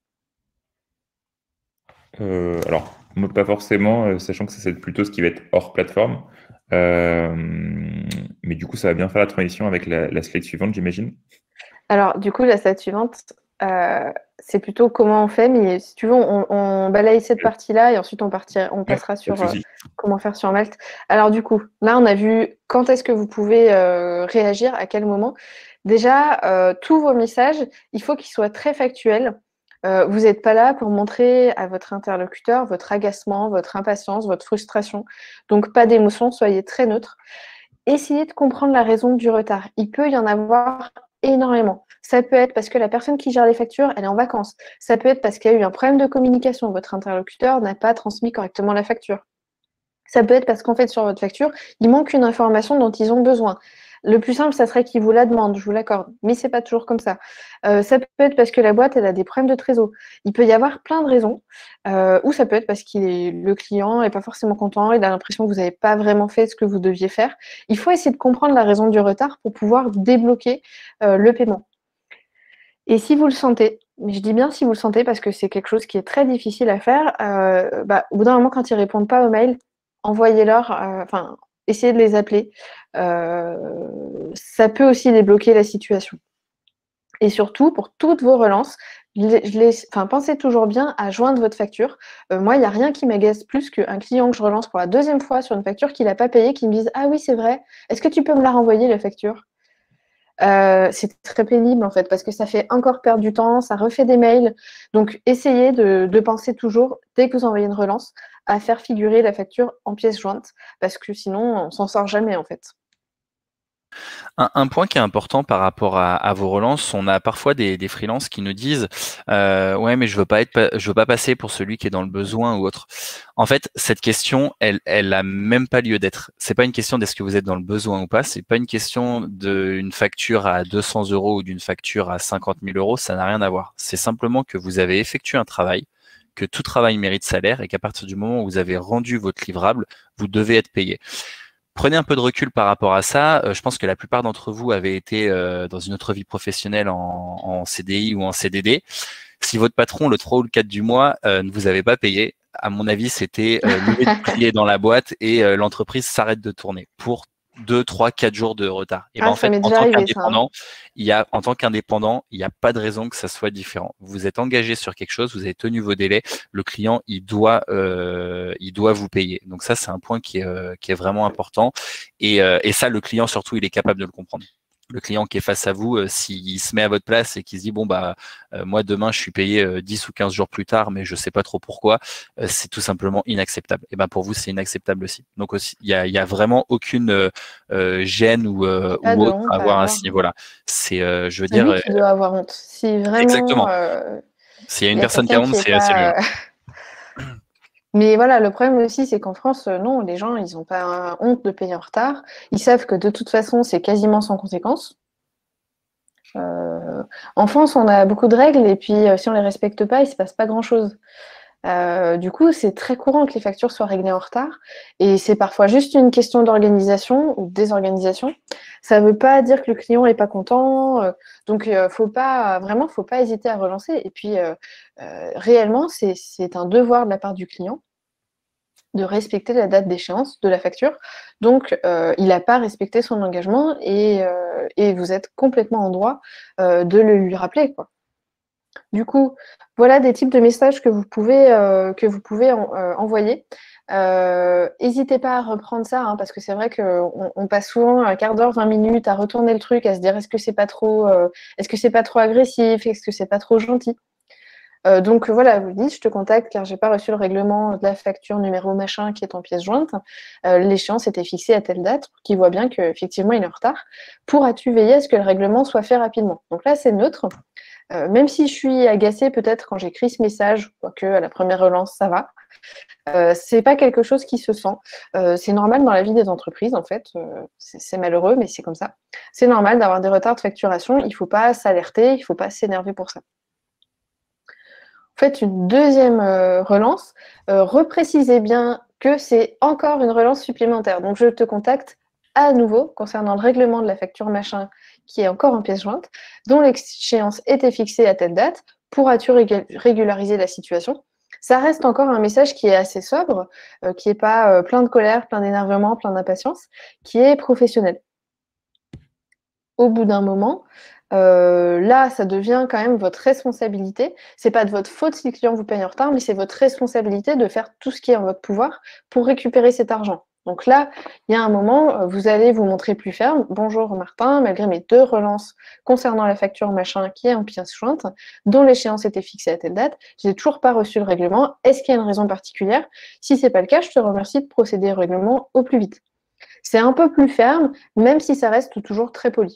euh, Alors, moi, pas forcément, euh, sachant que ça, c'est plutôt ce qui va être hors plateforme. Euh, mais du coup, ça va bien faire la transition avec la, la slide suivante, j'imagine. Alors, du coup, la slide suivante, euh, c'est plutôt comment on fait, mais si tu veux, on, on balaye cette partie-là et ensuite on, partira, on passera ouais, sur euh, comment faire sur Malte. Alors, du coup, là, on a vu quand est-ce que vous pouvez euh, réagir, à quel moment. Déjà, euh, tous vos messages, il faut qu'ils soient très factuels. Euh, vous n'êtes pas là pour montrer à votre interlocuteur votre agacement, votre impatience, votre frustration. Donc, pas d'émotion, soyez très neutre. Essayez de comprendre la raison du retard. Il peut y en avoir énormément. Ça peut être parce que la personne qui gère les factures, elle est en vacances. Ça peut être parce qu'il y a eu un problème de communication. Votre interlocuteur n'a pas transmis correctement la facture. Ça peut être parce qu'en fait, sur votre facture, il manque une information dont ils ont besoin. Le plus simple, ça serait qu'ils vous la demandent, je vous l'accorde, mais c'est pas toujours comme ça. Euh, ça peut être parce que la boîte, elle a des problèmes de trésor. Il peut y avoir plein de raisons, euh, ou ça peut être parce que le client n'est pas forcément content, il a l'impression que vous n'avez pas vraiment fait ce que vous deviez faire. Il faut essayer de comprendre la raison du retard pour pouvoir débloquer euh, le paiement. Et si vous le sentez, mais je dis bien si vous le sentez parce que c'est quelque chose qui est très difficile à faire, euh, bah, au bout d'un moment, quand ils ne répondent pas aux mails, envoyez-leur, euh, enfin, essayez de les appeler. Euh, ça peut aussi débloquer la situation. Et surtout, pour toutes vos relances, je les, je les- enfin, pensez toujours bien à joindre votre facture. Euh, moi, il n'y a rien qui m'agace plus qu'un client que je relance pour la deuxième fois sur une facture qu'il n'a pas payée, qui me dise ah oui, c'est vrai, est-ce que tu peux me la renvoyer, la facture? Euh, c'est très pénible en fait parce que ça fait encore perdre du temps, ça refait des mails. Donc essayez de, de penser toujours, dès que vous envoyez une relance, à faire figurer la facture en pièce jointe parce que sinon on s'en sort jamais en fait. Un, un point qui est important par rapport à, à vos relances, on a parfois des, des freelances qui nous disent euh, ouais mais je veux pas être, pa- je veux pas passer pour celui qui est dans le besoin ou autre. En fait, cette question, elle, elle a même pas lieu d'être. C'est pas une question d'est-ce que vous êtes dans le besoin ou pas. C'est pas une question d'une facture à deux cents euros ou d'une facture à cinquante mille euros. Ça n'a rien à voir. C'est simplement que vous avez effectué un travail, que tout travail mérite salaire et qu'à partir du moment où vous avez rendu votre livrable, vous devez être payé. Prenez un peu de recul par rapport à ça. Euh, je pense que la plupart d'entre vous avaient été euh, dans une autre vie professionnelle en, en C D I ou en C D D. Si votre patron, le trois ou le quatre du mois, euh, ne vous avait pas payé, à mon avis, c'était euh, lever le bouclier dans la boîte et euh, l'entreprise s'arrête de tourner pour deux, trois, quatre jours de retard. Et ben Ah, en ça fait, m'est en déjà tant arrivé ça, hein. qu'indépendant, il y a, en tant qu'indépendant, il n'y a pas de raison que ça soit différent. Vous êtes engagé sur quelque chose, vous avez tenu vos délais, le client, il doit, euh, il doit vous payer. Donc ça, c'est un point qui est, euh, qui est vraiment important. Et, euh, et ça, le client surtout, il est capable de le comprendre. Le client qui est face à vous, euh, s'il se met à votre place et qu'il se dit bon bah euh, moi demain je suis payé euh, dix ou quinze jours plus tard, mais je sais pas trop pourquoi, euh, c'est tout simplement inacceptable. Et ben pour vous c'est inacceptable aussi. Donc aussi il y a, il y a vraiment aucune euh, euh, gêne ou, Il n'y euh, a pas ou de autre à honte à avoir à avoir, ce hein. niveau-là. C'est euh, je veux C'est dire lui euh, qui doit avoir honte. Si vraiment exactement. euh, S'il y a il une y a personne qui a quelqu'un honte, qui est c'est c'est lui. pas. Mais voilà, le problème aussi, c'est qu'en France, euh, non, les gens, ils n'ont pas honte de payer en retard. Ils savent que de toute façon, c'est quasiment sans conséquence. Euh, En France, on a beaucoup de règles et puis euh, si on les respecte pas, il se passe pas grand-chose. Euh, du coup, c'est très courant que les factures soient réglées en retard et c'est parfois juste une question d'organisation ou de désorganisation. Ça ne veut pas dire que le client est pas content, euh, donc euh, faut pas vraiment, faut pas hésiter à relancer. Et puis euh, euh, réellement, c'est c'est un devoir de la part du client de respecter la date d'échéance de la facture. Donc, euh, il n'a pas respecté son engagement et, euh, et vous êtes complètement en droit euh, de le lui rappeler, quoi. Du coup, voilà des types de messages que vous pouvez, euh, que vous pouvez en- euh, envoyer. Euh, N'hésitez pas à reprendre ça, hein, parce que c'est vrai qu'on on passe souvent un quart d'heure, vingt minutes à retourner le truc, à se dire est-ce que c'est pas trop, euh, est-ce que c'est pas trop agressif, est-ce que c'est pas trop gentil. Euh, donc voilà, vous dites, je te contacte car j'ai pas reçu le règlement de la facture numéro machin qui est en pièce jointe. Euh, l'échéance était fixée à telle date, pour qu'il voit bien qu'effectivement il est en retard. Pourras-tu veiller à ce que le règlement soit fait rapidement? Donc là, c'est neutre. Euh, même si je suis agacée peut-être quand j'écris ce message, quoique à la première relance, ça va. Euh, c'est pas quelque chose qui se sent. Euh, c'est normal dans la vie des entreprises, en fait. Euh, c'est malheureux, mais c'est comme ça. C'est normal d'avoir des retards de facturation. Il faut pas s'alerter, il faut pas s'énerver pour ça. Faites une deuxième euh, relance, euh, reprécisez bien que c'est encore une relance supplémentaire. Donc, je te contacte à nouveau concernant le règlement de la facture machin qui est encore en pièce jointe, dont l'échéance était fixée à telle date. Pourras-tu rég régulariser la situation? Ça reste encore un message qui est assez sobre, euh, qui n'est pas euh, plein de colère, plein d'énervement, plein d'impatience, qui est professionnel. Au bout d'un moment, euh, là, ça devient quand même votre responsabilité. C'est pas de votre faute si le client vous paye en retard, mais c'est votre responsabilité de faire tout ce qui est en votre pouvoir pour récupérer cet argent. Donc là, il y a un moment, vous allez vous montrer plus ferme. Bonjour Martin, malgré mes deux relances concernant la facture machin qui est en pièce jointe, dont l'échéance était fixée à telle date, je n'ai toujours pas reçu le règlement. Est-ce qu'il y a une raison particulière? Si ce n'est pas le cas, je te remercie de procéder au règlement au plus vite. C'est un peu plus ferme, même si ça reste toujours très poli.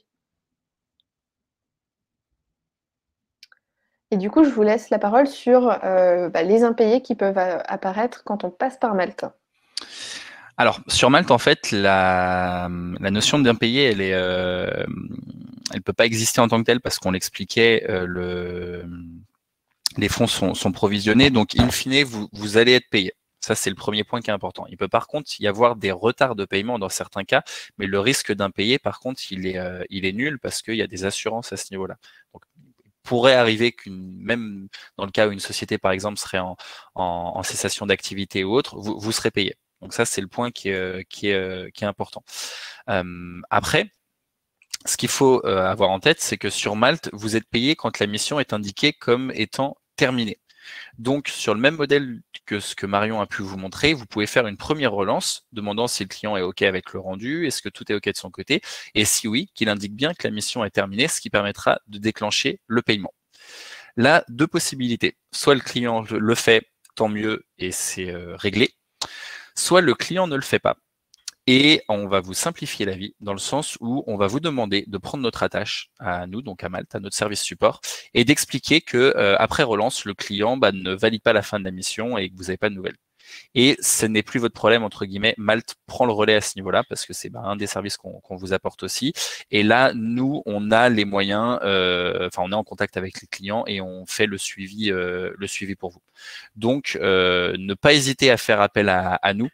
Et du coup, je vous laisse la parole sur euh, bah, les impayés qui peuvent euh, apparaître quand on passe par Malte. Alors, sur Malte, en fait, la, la notion d'impayé, elle est, euh, elle peut pas exister en tant que telle parce qu'on l'expliquait, euh, le, les fonds sont, sont provisionnés, donc in fine, vous, vous allez être payé. Ça, c'est le premier point qui est important. Il peut par contre y avoir des retards de paiement dans certains cas, mais le risque d'impayé, par contre, il est, euh, il est nul parce qu'il y a des assurances à ce niveau-là. Donc, il pourrait arriver qu'une, même dans le cas où une société, par exemple, serait en, en, en cessation d'activité ou autre, vous, vous serez payé. Donc ça, c'est le point qui est, qui est, qui est important. Euh, après, ce qu'il faut euh, avoir en tête, c'est que sur Malte, vous êtes payé quand la mission est indiquée comme étant terminée. Donc, sur le même modèle que ce que Marion a pu vous montrer, vous pouvez faire une première relance, demandant si le client est OK avec le rendu, est-ce que tout est OK de son côté, et si oui, qu'il indique bien que la mission est terminée, ce qui permettra de déclencher le paiement. Là, deux possibilités. Soit le client le fait, tant mieux, et c'est euh, réglé. Soit le client ne le fait pas. Et on va vous simplifier la vie dans le sens où on va vous demander de prendre notre attache à nous, donc à Malte, à notre service support, et d'expliquer que euh, après relance, le client bah, ne valide pas la fin de la mission et que vous n'avez pas de nouvelles. Et ce n'est plus votre problème, entre guillemets. Malte prend le relais à ce niveau-là parce que c'est bah, un des services qu'on qu'on vous apporte aussi. Et là, nous, on a les moyens, euh, enfin, on est en contact avec les clients et on fait le suivi, euh, le suivi pour vous. Donc, euh, ne pas hésiter à faire appel à, à nous,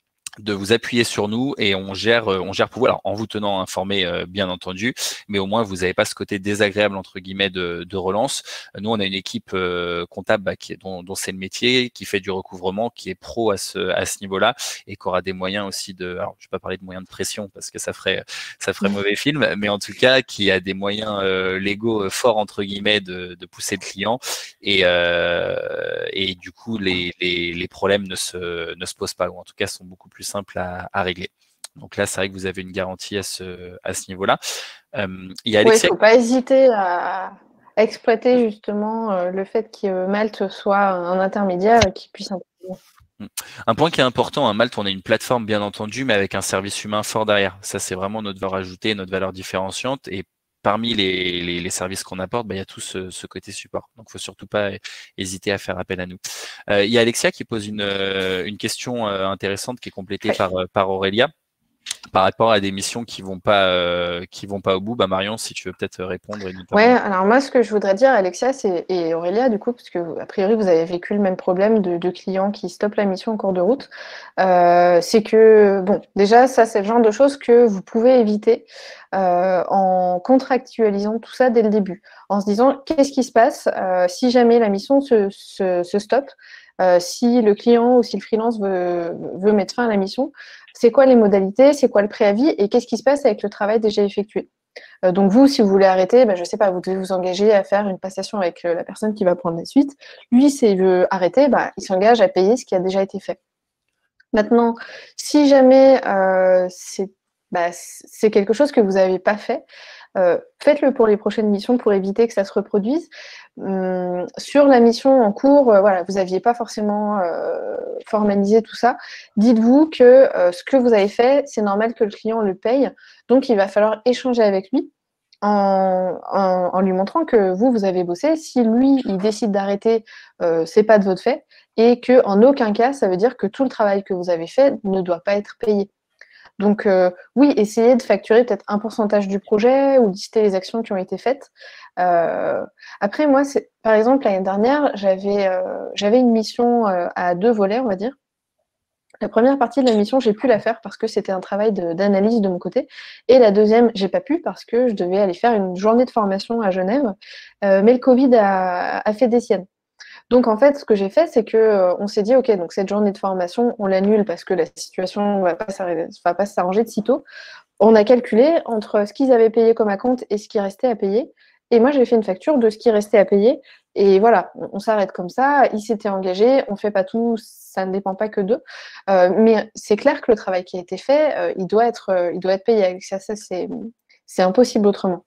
de vous appuyer sur nous et on gère, on gère pour vous, alors en vous tenant informé euh, bien entendu, mais au moins vous n'avez pas ce côté désagréable entre guillemets de, de relance. Nous on a une équipe euh, comptable bah, qui est, dont, dont c'est le métier, qui fait du recouvrement, qui est pro à ce, à ce niveau-là et qui aura des moyens aussi de, alors je vais pas parler de moyens de pression parce que ça ferait, ça ferait mauvais film, mais en tout cas qui a des moyens euh, légaux euh, forts entre guillemets de, de pousser le client et, euh, et du coup les, les, les problèmes ne se, ne se posent pas ou en tout cas sont beaucoup plus simple à, à régler. Donc là, c'est vrai que vous avez une garantie à ce, à ce niveau-là. Euh, il y a Alexia... Oui, il ne faut pas hésiter à exploiter justement euh, le fait que Malte soit un intermédiaire et qu'il puisse intervenir. Un point qui est important, à Malte, on a une plateforme bien entendu, mais avec un service humain fort derrière. Ça, c'est vraiment notre valeur ajoutée, notre valeur différenciante. Et parmi les, les, les services qu'on apporte, bah, il y a tout ce, ce côté support. Donc, il ne faut surtout pas hésiter à faire appel à nous. Euh, il y a Alexia qui pose une, une question intéressante qui est complétée par, par Aurélia. Par rapport à des missions qui vont pas euh, qui vont pas au bout, bah Marion, si tu veux peut-être répondre. Et notamment... Ouais, alors moi ce que je voudrais dire, Alexia c'est, et Aurélia du coup, parce que a priori vous avez vécu le même problème de, de clients qui stoppent la mission en cours de route, euh, c'est que bon, déjà ça c'est le genre de choses que vous pouvez éviter euh, en contractualisant tout ça dès le début, en se disant qu'est-ce qui se passe euh, si jamais la mission se, se, se stoppe, euh, si le client ou si le freelance veut, veut mettre fin à la mission. C'est quoi les modalités, c'est quoi le préavis et qu'est-ce qui se passe avec le travail déjà effectué. Euh, donc vous, si vous voulez arrêter, ben, je ne sais pas, vous devez vous engager à faire une passation avec euh, la personne qui va prendre la suite. Lui, s'il veut arrêter, ben, il s'engage à payer ce qui a déjà été fait. Maintenant, si jamais euh, c'est bah, c'est quelque chose que vous n'avez pas fait, euh, faites-le pour les prochaines missions pour éviter que ça se reproduise. Hum, sur la mission en cours, euh, voilà, vous n'aviez pas forcément euh, formalisé tout ça. Dites-vous que euh, ce que vous avez fait, c'est normal que le client le paye. Donc, il va falloir échanger avec lui en, en, en lui montrant que vous, vous avez bossé. Si lui, il décide d'arrêter, euh, c'est pas de votre fait. Et qu'en aucun cas, ça veut dire que tout le travail que vous avez fait ne doit pas être payé. Donc euh, oui, essayez de facturer peut-être un pourcentage du projet ou lister les actions qui ont été faites. Euh, après, moi, c'est, par exemple, l'année dernière, j'avais euh, j'avais une mission euh, à deux volets, on va dire. La première partie de la mission, j'ai pu la faire parce que c'était un travail de, d'analyse de mon côté. Et la deuxième, j'ai pas pu parce que je devais aller faire une journée de formation à Genève. Euh, mais le Covid a, a fait des siennes. Donc en fait, ce que j'ai fait, c'est que euh, on s'est dit, ok, donc cette journée de formation, on l'annule parce que la situation va pas va pas s'arranger de sitôt. On a calculé entre ce qu'ils avaient payé comme acompte et ce qui restait à payer. Et moi, j'ai fait une facture de ce qui restait à payer. Et voilà, on, on s'arrête comme ça. Ils s'étaient engagés, on fait pas tout, ça ne dépend pas que d'eux. Euh, mais c'est clair que le travail qui a été fait, euh, il doit être, euh, il doit être payé. Avec ça, ça c'est, c'est impossible autrement.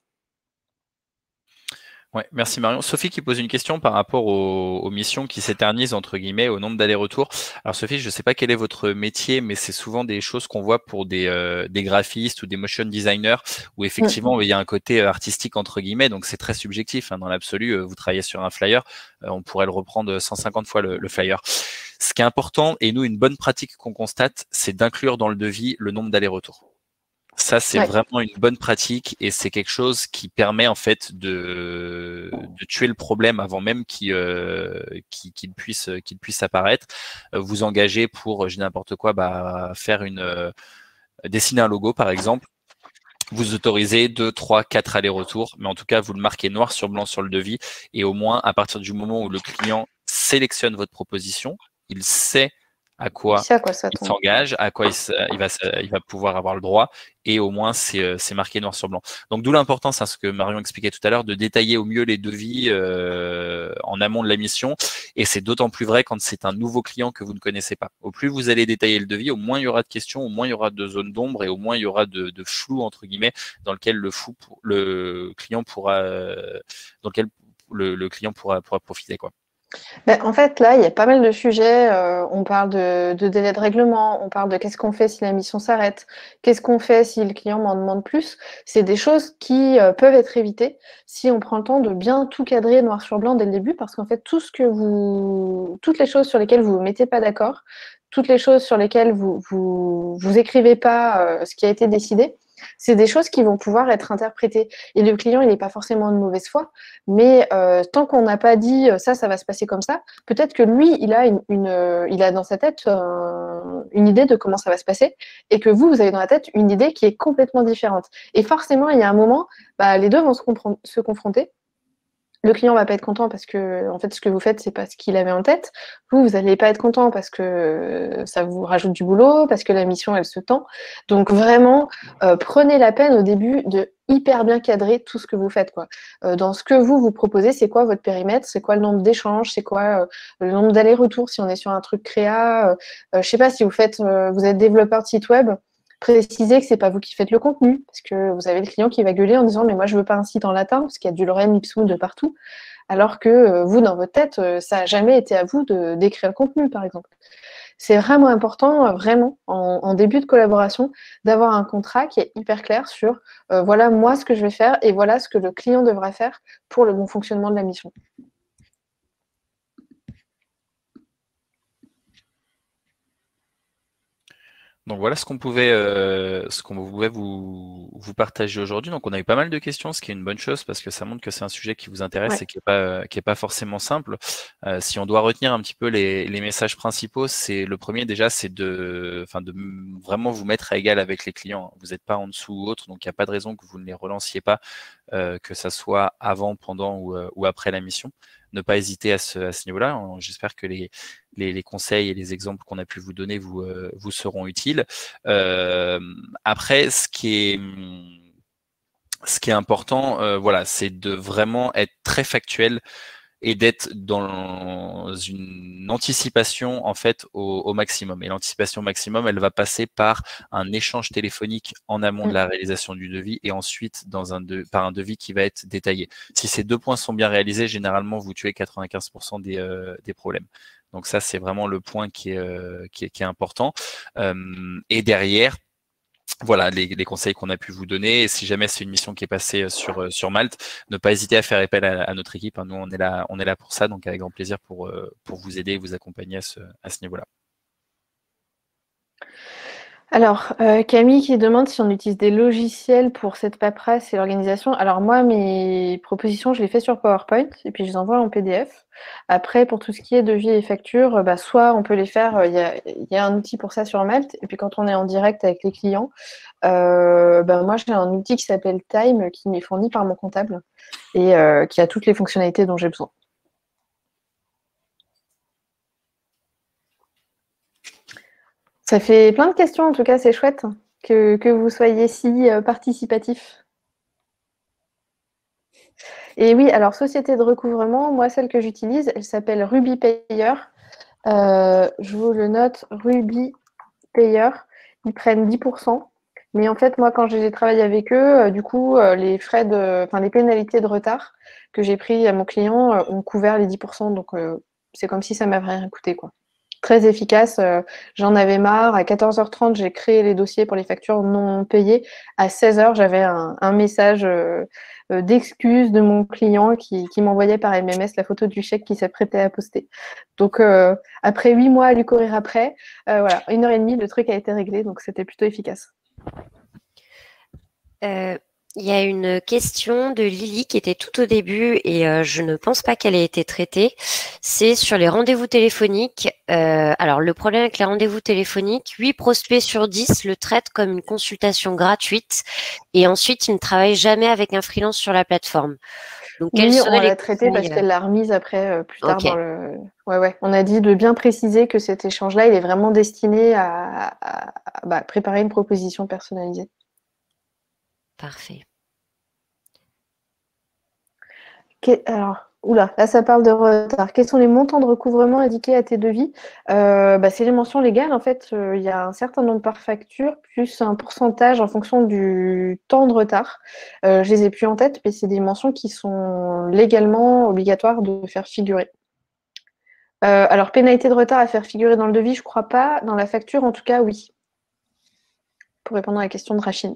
Ouais, merci Marion. Sophie qui pose une question par rapport aux, aux missions qui s'éternisent entre guillemets, au nombre d'allers-retours. Alors Sophie, je ne sais pas quel est votre métier, mais c'est souvent des choses qu'on voit pour des, euh, des graphistes ou des motion designers où effectivement mmh. il y a un côté artistique entre guillemets, donc c'est très subjectif. Hein, dans l'absolu, vous travaillez sur un flyer, euh, on pourrait le reprendre cent cinquante fois le, le flyer. Ce qui est important, et nous une bonne pratique qu'on constate, c'est d'inclure dans le devis le nombre d'allers-retours. Ça, c'est ouais. vraiment une bonne pratique et c'est quelque chose qui permet en fait de, de tuer le problème avant même qu'il, euh, qu'il, qu'il puisse, qu'il puisse apparaître. Vous engagez pour, je dis n'importe quoi, bah, faire une, euh, dessiner un logo par exemple. Vous autorisez deux, trois, quatre allers-retours, mais en tout cas, vous le marquez noir sur blanc sur le devis et au moins, à partir du moment où le client sélectionne votre proposition, il sait à quoi Ça, quoi, ça il tombe. s'engage, à quoi il, il, va, il va pouvoir avoir le droit, et au moins c'est marqué noir sur blanc. Donc d'où l'importance, hein, ce que Marion expliquait tout à l'heure, de détailler au mieux les devis euh, en amont de la mission, et c'est d'autant plus vrai quand c'est un nouveau client que vous ne connaissez pas. Au plus vous allez détailler le devis, au moins il y aura de questions, au moins il y aura de zones d'ombre, et au moins il y aura de, de flou entre guillemets dans lequel le, fou, le client pourra, dans lequel le, le client pourra, pourra profiter, quoi. Ben, en fait, là, il y a pas mal de sujets. Euh, on parle de, de délai de règlement, on parle de qu'est-ce qu'on fait si la mission s'arrête, qu'est-ce qu'on fait si le client m'en demande plus. C'est des choses qui euh, peuvent être évitées si on prend le temps de bien tout cadrer noir sur blanc dès le début, parce qu'en fait, tout ce que vous, toutes les choses sur lesquelles vous vous mettez pas d'accord, toutes les choses sur lesquelles vous vous, vous écrivez pas euh, ce qui a été décidé, c'est des choses qui vont pouvoir être interprétées. Et le client, il n'est pas forcément de mauvaise foi, mais euh, tant qu'on n'a pas dit euh, ça, ça va se passer comme ça, peut-être que lui, il a, une, une euh, il a dans sa tête euh, une idée de comment ça va se passer, et que vous, vous avez dans la tête une idée qui est complètement différente. Et forcément, il y a un moment, bah, les deux vont se, se confronter. Le client va pas être content parce que, en fait, ce que vous faites, c'est pas ce qu'il avait en tête. Vous, vous allez pas être content parce que ça vous rajoute du boulot, parce que la mission, elle se tend. Donc, vraiment, euh, prenez la peine au début de hyper bien cadrer tout ce que vous faites, quoi. Euh, dans ce que vous vous proposez, c'est quoi votre périmètre, c'est quoi le nombre d'échanges, c'est quoi euh, le nombre d'allers-retours si on est sur un truc créa. Euh, euh, je sais pas si vous faites, euh, vous êtes développeur de site web. Précisez que c'est pas vous qui faites le contenu, parce que vous avez le client qui va gueuler en disant mais moi je veux pas un site en latin, parce qu'il y a du lorem ipsum de partout, alors que euh, vous dans votre tête, euh, ça n'a jamais été à vous de d'écrire le contenu, par exemple. C'est vraiment important, euh, vraiment, en, en début de collaboration, d'avoir un contrat qui est hyper clair sur euh, voilà moi ce que je vais faire et voilà ce que le client devra faire pour le bon fonctionnement de la mission. Donc voilà ce qu'on pouvait, euh, ce qu'on pouvait vous, vous partager aujourd'hui. Donc on a eu pas mal de questions, ce qui est une bonne chose parce que ça montre que c'est un sujet qui vous intéresse Ouais. et qui est pas, qui est pas forcément simple. Euh, si on doit retenir un petit peu les, les messages principaux, c'est le premier déjà, c'est de, enfin de vraiment vous mettre à égal avec les clients. Vous n'êtes pas en dessous ou autre, donc il n'y a pas de raison que vous ne les relanciez pas, euh, que ça soit avant, pendant ou, euh, ou après la mission. Ne pas hésiter à ce, à ce niveau-là. J'espère que les, les, les conseils et les exemples qu'on a pu vous donner vous, euh, vous seront utiles. Euh, après, ce qui est, ce qui est important, euh, voilà, c'est de vraiment être très factuel et d'être dans une anticipation en fait au, au maximum. Et l'anticipation maximum, elle va passer par un échange téléphonique en amont de la réalisation du devis et ensuite dans un de, par un devis qui va être détaillé. Si ces deux points sont bien réalisés, généralement vous tuez quatre-vingt-quinze pour cent des, euh, des problèmes. Donc ça, c'est vraiment le point qui est, euh, qui est, qui est important. Euh, et derrière, voilà les, les conseils qu'on a pu vous donner. Et si jamais c'est une mission qui est passée sur sur Malte, ne pas hésiter à faire appel à, à notre équipe. Nous, on est là, on est là pour ça, donc avec grand plaisir pour pour vous aider et vous accompagner à ce à ce niveau-là. Alors, euh, Camille qui demande si on utilise des logiciels pour cette paperasse et l'organisation. Alors moi, mes propositions, je les fais sur PowerPoint et puis je les envoie en P D F. Après, pour tout ce qui est devis et factures, bah, soit on peut les faire, il y a, y a un outil pour ça sur Malte, et puis quand on est en direct avec les clients, euh, bah, moi j'ai un outil qui s'appelle Time, qui m'est fourni par mon comptable et euh, qui a toutes les fonctionnalités dont j'ai besoin. Ça fait plein de questions, en tout cas, c'est chouette que, que vous soyez si euh, participatif. Et oui, alors, société de recouvrement, moi, celle que j'utilise, elle s'appelle Ruby Payer. Euh, je vous le note, Ruby Payer. Ils prennent dix pour cent. Mais en fait, moi, quand j'ai travaillé avec eux, euh, du coup, euh, les frais de, enfin, les pénalités de retard que j'ai pris à mon client euh, ont couvert les dix pour cent. Donc, euh, c'est comme si ça m'avait rien coûté, quoi. Très efficace. Euh, j'en avais marre. À quatorze heures trente, j'ai créé les dossiers pour les factures non payées. À seize heures, j'avais un, un message euh, euh, d'excuse de mon client qui, qui m'envoyait par M M S la photo du chèque qu'il s'apprêtait à poster. Donc, euh, après huit mois à lui courir après, euh, voilà, une heure et demie, le truc a été réglé. Donc, c'était plutôt efficace. Euh, il y a une question de Lily qui était tout au début et euh, je ne pense pas qu'elle ait été traitée. C'est sur les rendez-vous téléphoniques. Euh, alors, le problème avec les rendez-vous téléphoniques, huit prospects sur dix le traitent comme une consultation gratuite et ensuite, ils ne travaillent jamais avec un freelance sur la plateforme. Donc, quels Oui, on seraient les l'a traité parce conseils, qu'elle l'a remise après, euh, plus tard Ok. dans le... Ouais, ouais. On a dit de bien préciser que cet échange-là, il est vraiment destiné à, à- à, bah, préparer une proposition personnalisée. Parfait. Que- Alors, oula, là ça parle de retard. Quels sont les montants de recouvrement indiqués à tes devis? Euh, bah, c'est les mentions légales. En fait, euh, il y a un certain nombre par facture, plus un pourcentage en fonction du temps de retard. Euh, je les ai plus en tête, mais c'est des mentions qui sont légalement obligatoires de faire figurer. Euh, alors, pénalité de retard à faire figurer dans le devis, je crois pas. Dans la facture, en tout cas, oui. Pour répondre à la question de Rachid.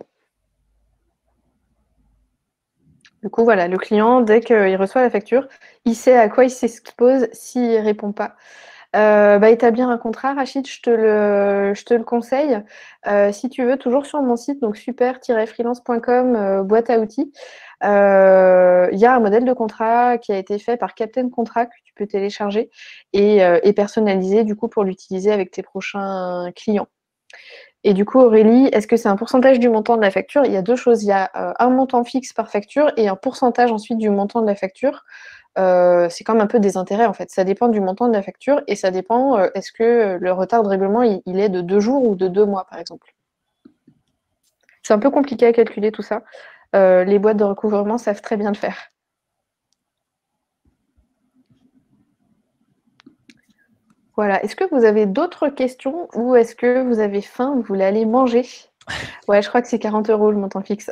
Du coup, voilà, le client, dès qu'il reçoit la facture, il sait à quoi il s'expose s'il ne répond pas. Euh, bah, établir un contrat, Rachid, je te le, je te le conseille. Euh, si tu veux, toujours sur mon site, donc super tiret freelance point com, euh, boîte à outils, euh, il y a un modèle de contrat qui a été fait par Captain Contract que tu peux télécharger et, euh, et personnaliser du coup pour l'utiliser avec tes prochains clients. Et du coup, Aurélie, est-ce que c'est un pourcentage du montant de la facture? Il y a deux choses. Il y a euh, un montant fixe par facture et un pourcentage ensuite du montant de la facture. Euh, c'est comme un peu des intérêts en fait. Ça dépend du montant de la facture et ça dépend, euh, est-ce que le retard de règlement il, il est de deux jours ou de deux mois par exemple. C'est un peu compliqué à calculer tout ça. Euh, les boîtes de recouvrement savent très bien le faire. Voilà. Est-ce que vous avez d'autres questions ou est-ce que vous avez faim, vous voulez aller manger? Ouais, je crois que c'est quarante euros le montant fixe.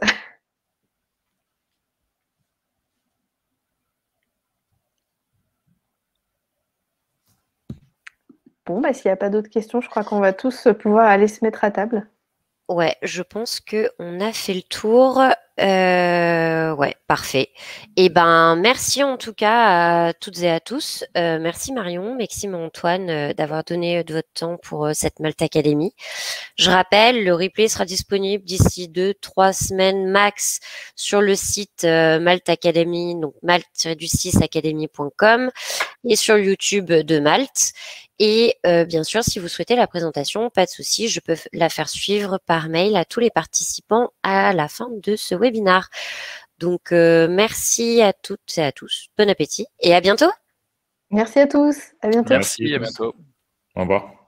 Bon, bah, s'il n'y a pas d'autres questions, je crois qu'on va tous pouvoir aller se mettre à table. Ouais, je pense que on a fait le tour. Euh, ouais, parfait. Et ben, merci en tout cas à toutes et à tous. Euh, merci Marion, Maxime et Antoine euh, d'avoir donné de votre temps pour euh, cette Malte Academy. Je rappelle, le replay sera disponible d'ici deux, trois semaines max sur le site euh, Malte Academy, donc malte du six academy point com et sur YouTube de Malte. Et euh, bien sûr, si vous souhaitez la présentation, pas de souci, je peux la faire suivre par mail à tous les participants à la fin de ce webinaire. Donc, euh, merci à toutes et à tous. Bon appétit et à bientôt. Merci à tous. À bientôt. Merci, à bientôt. Au revoir.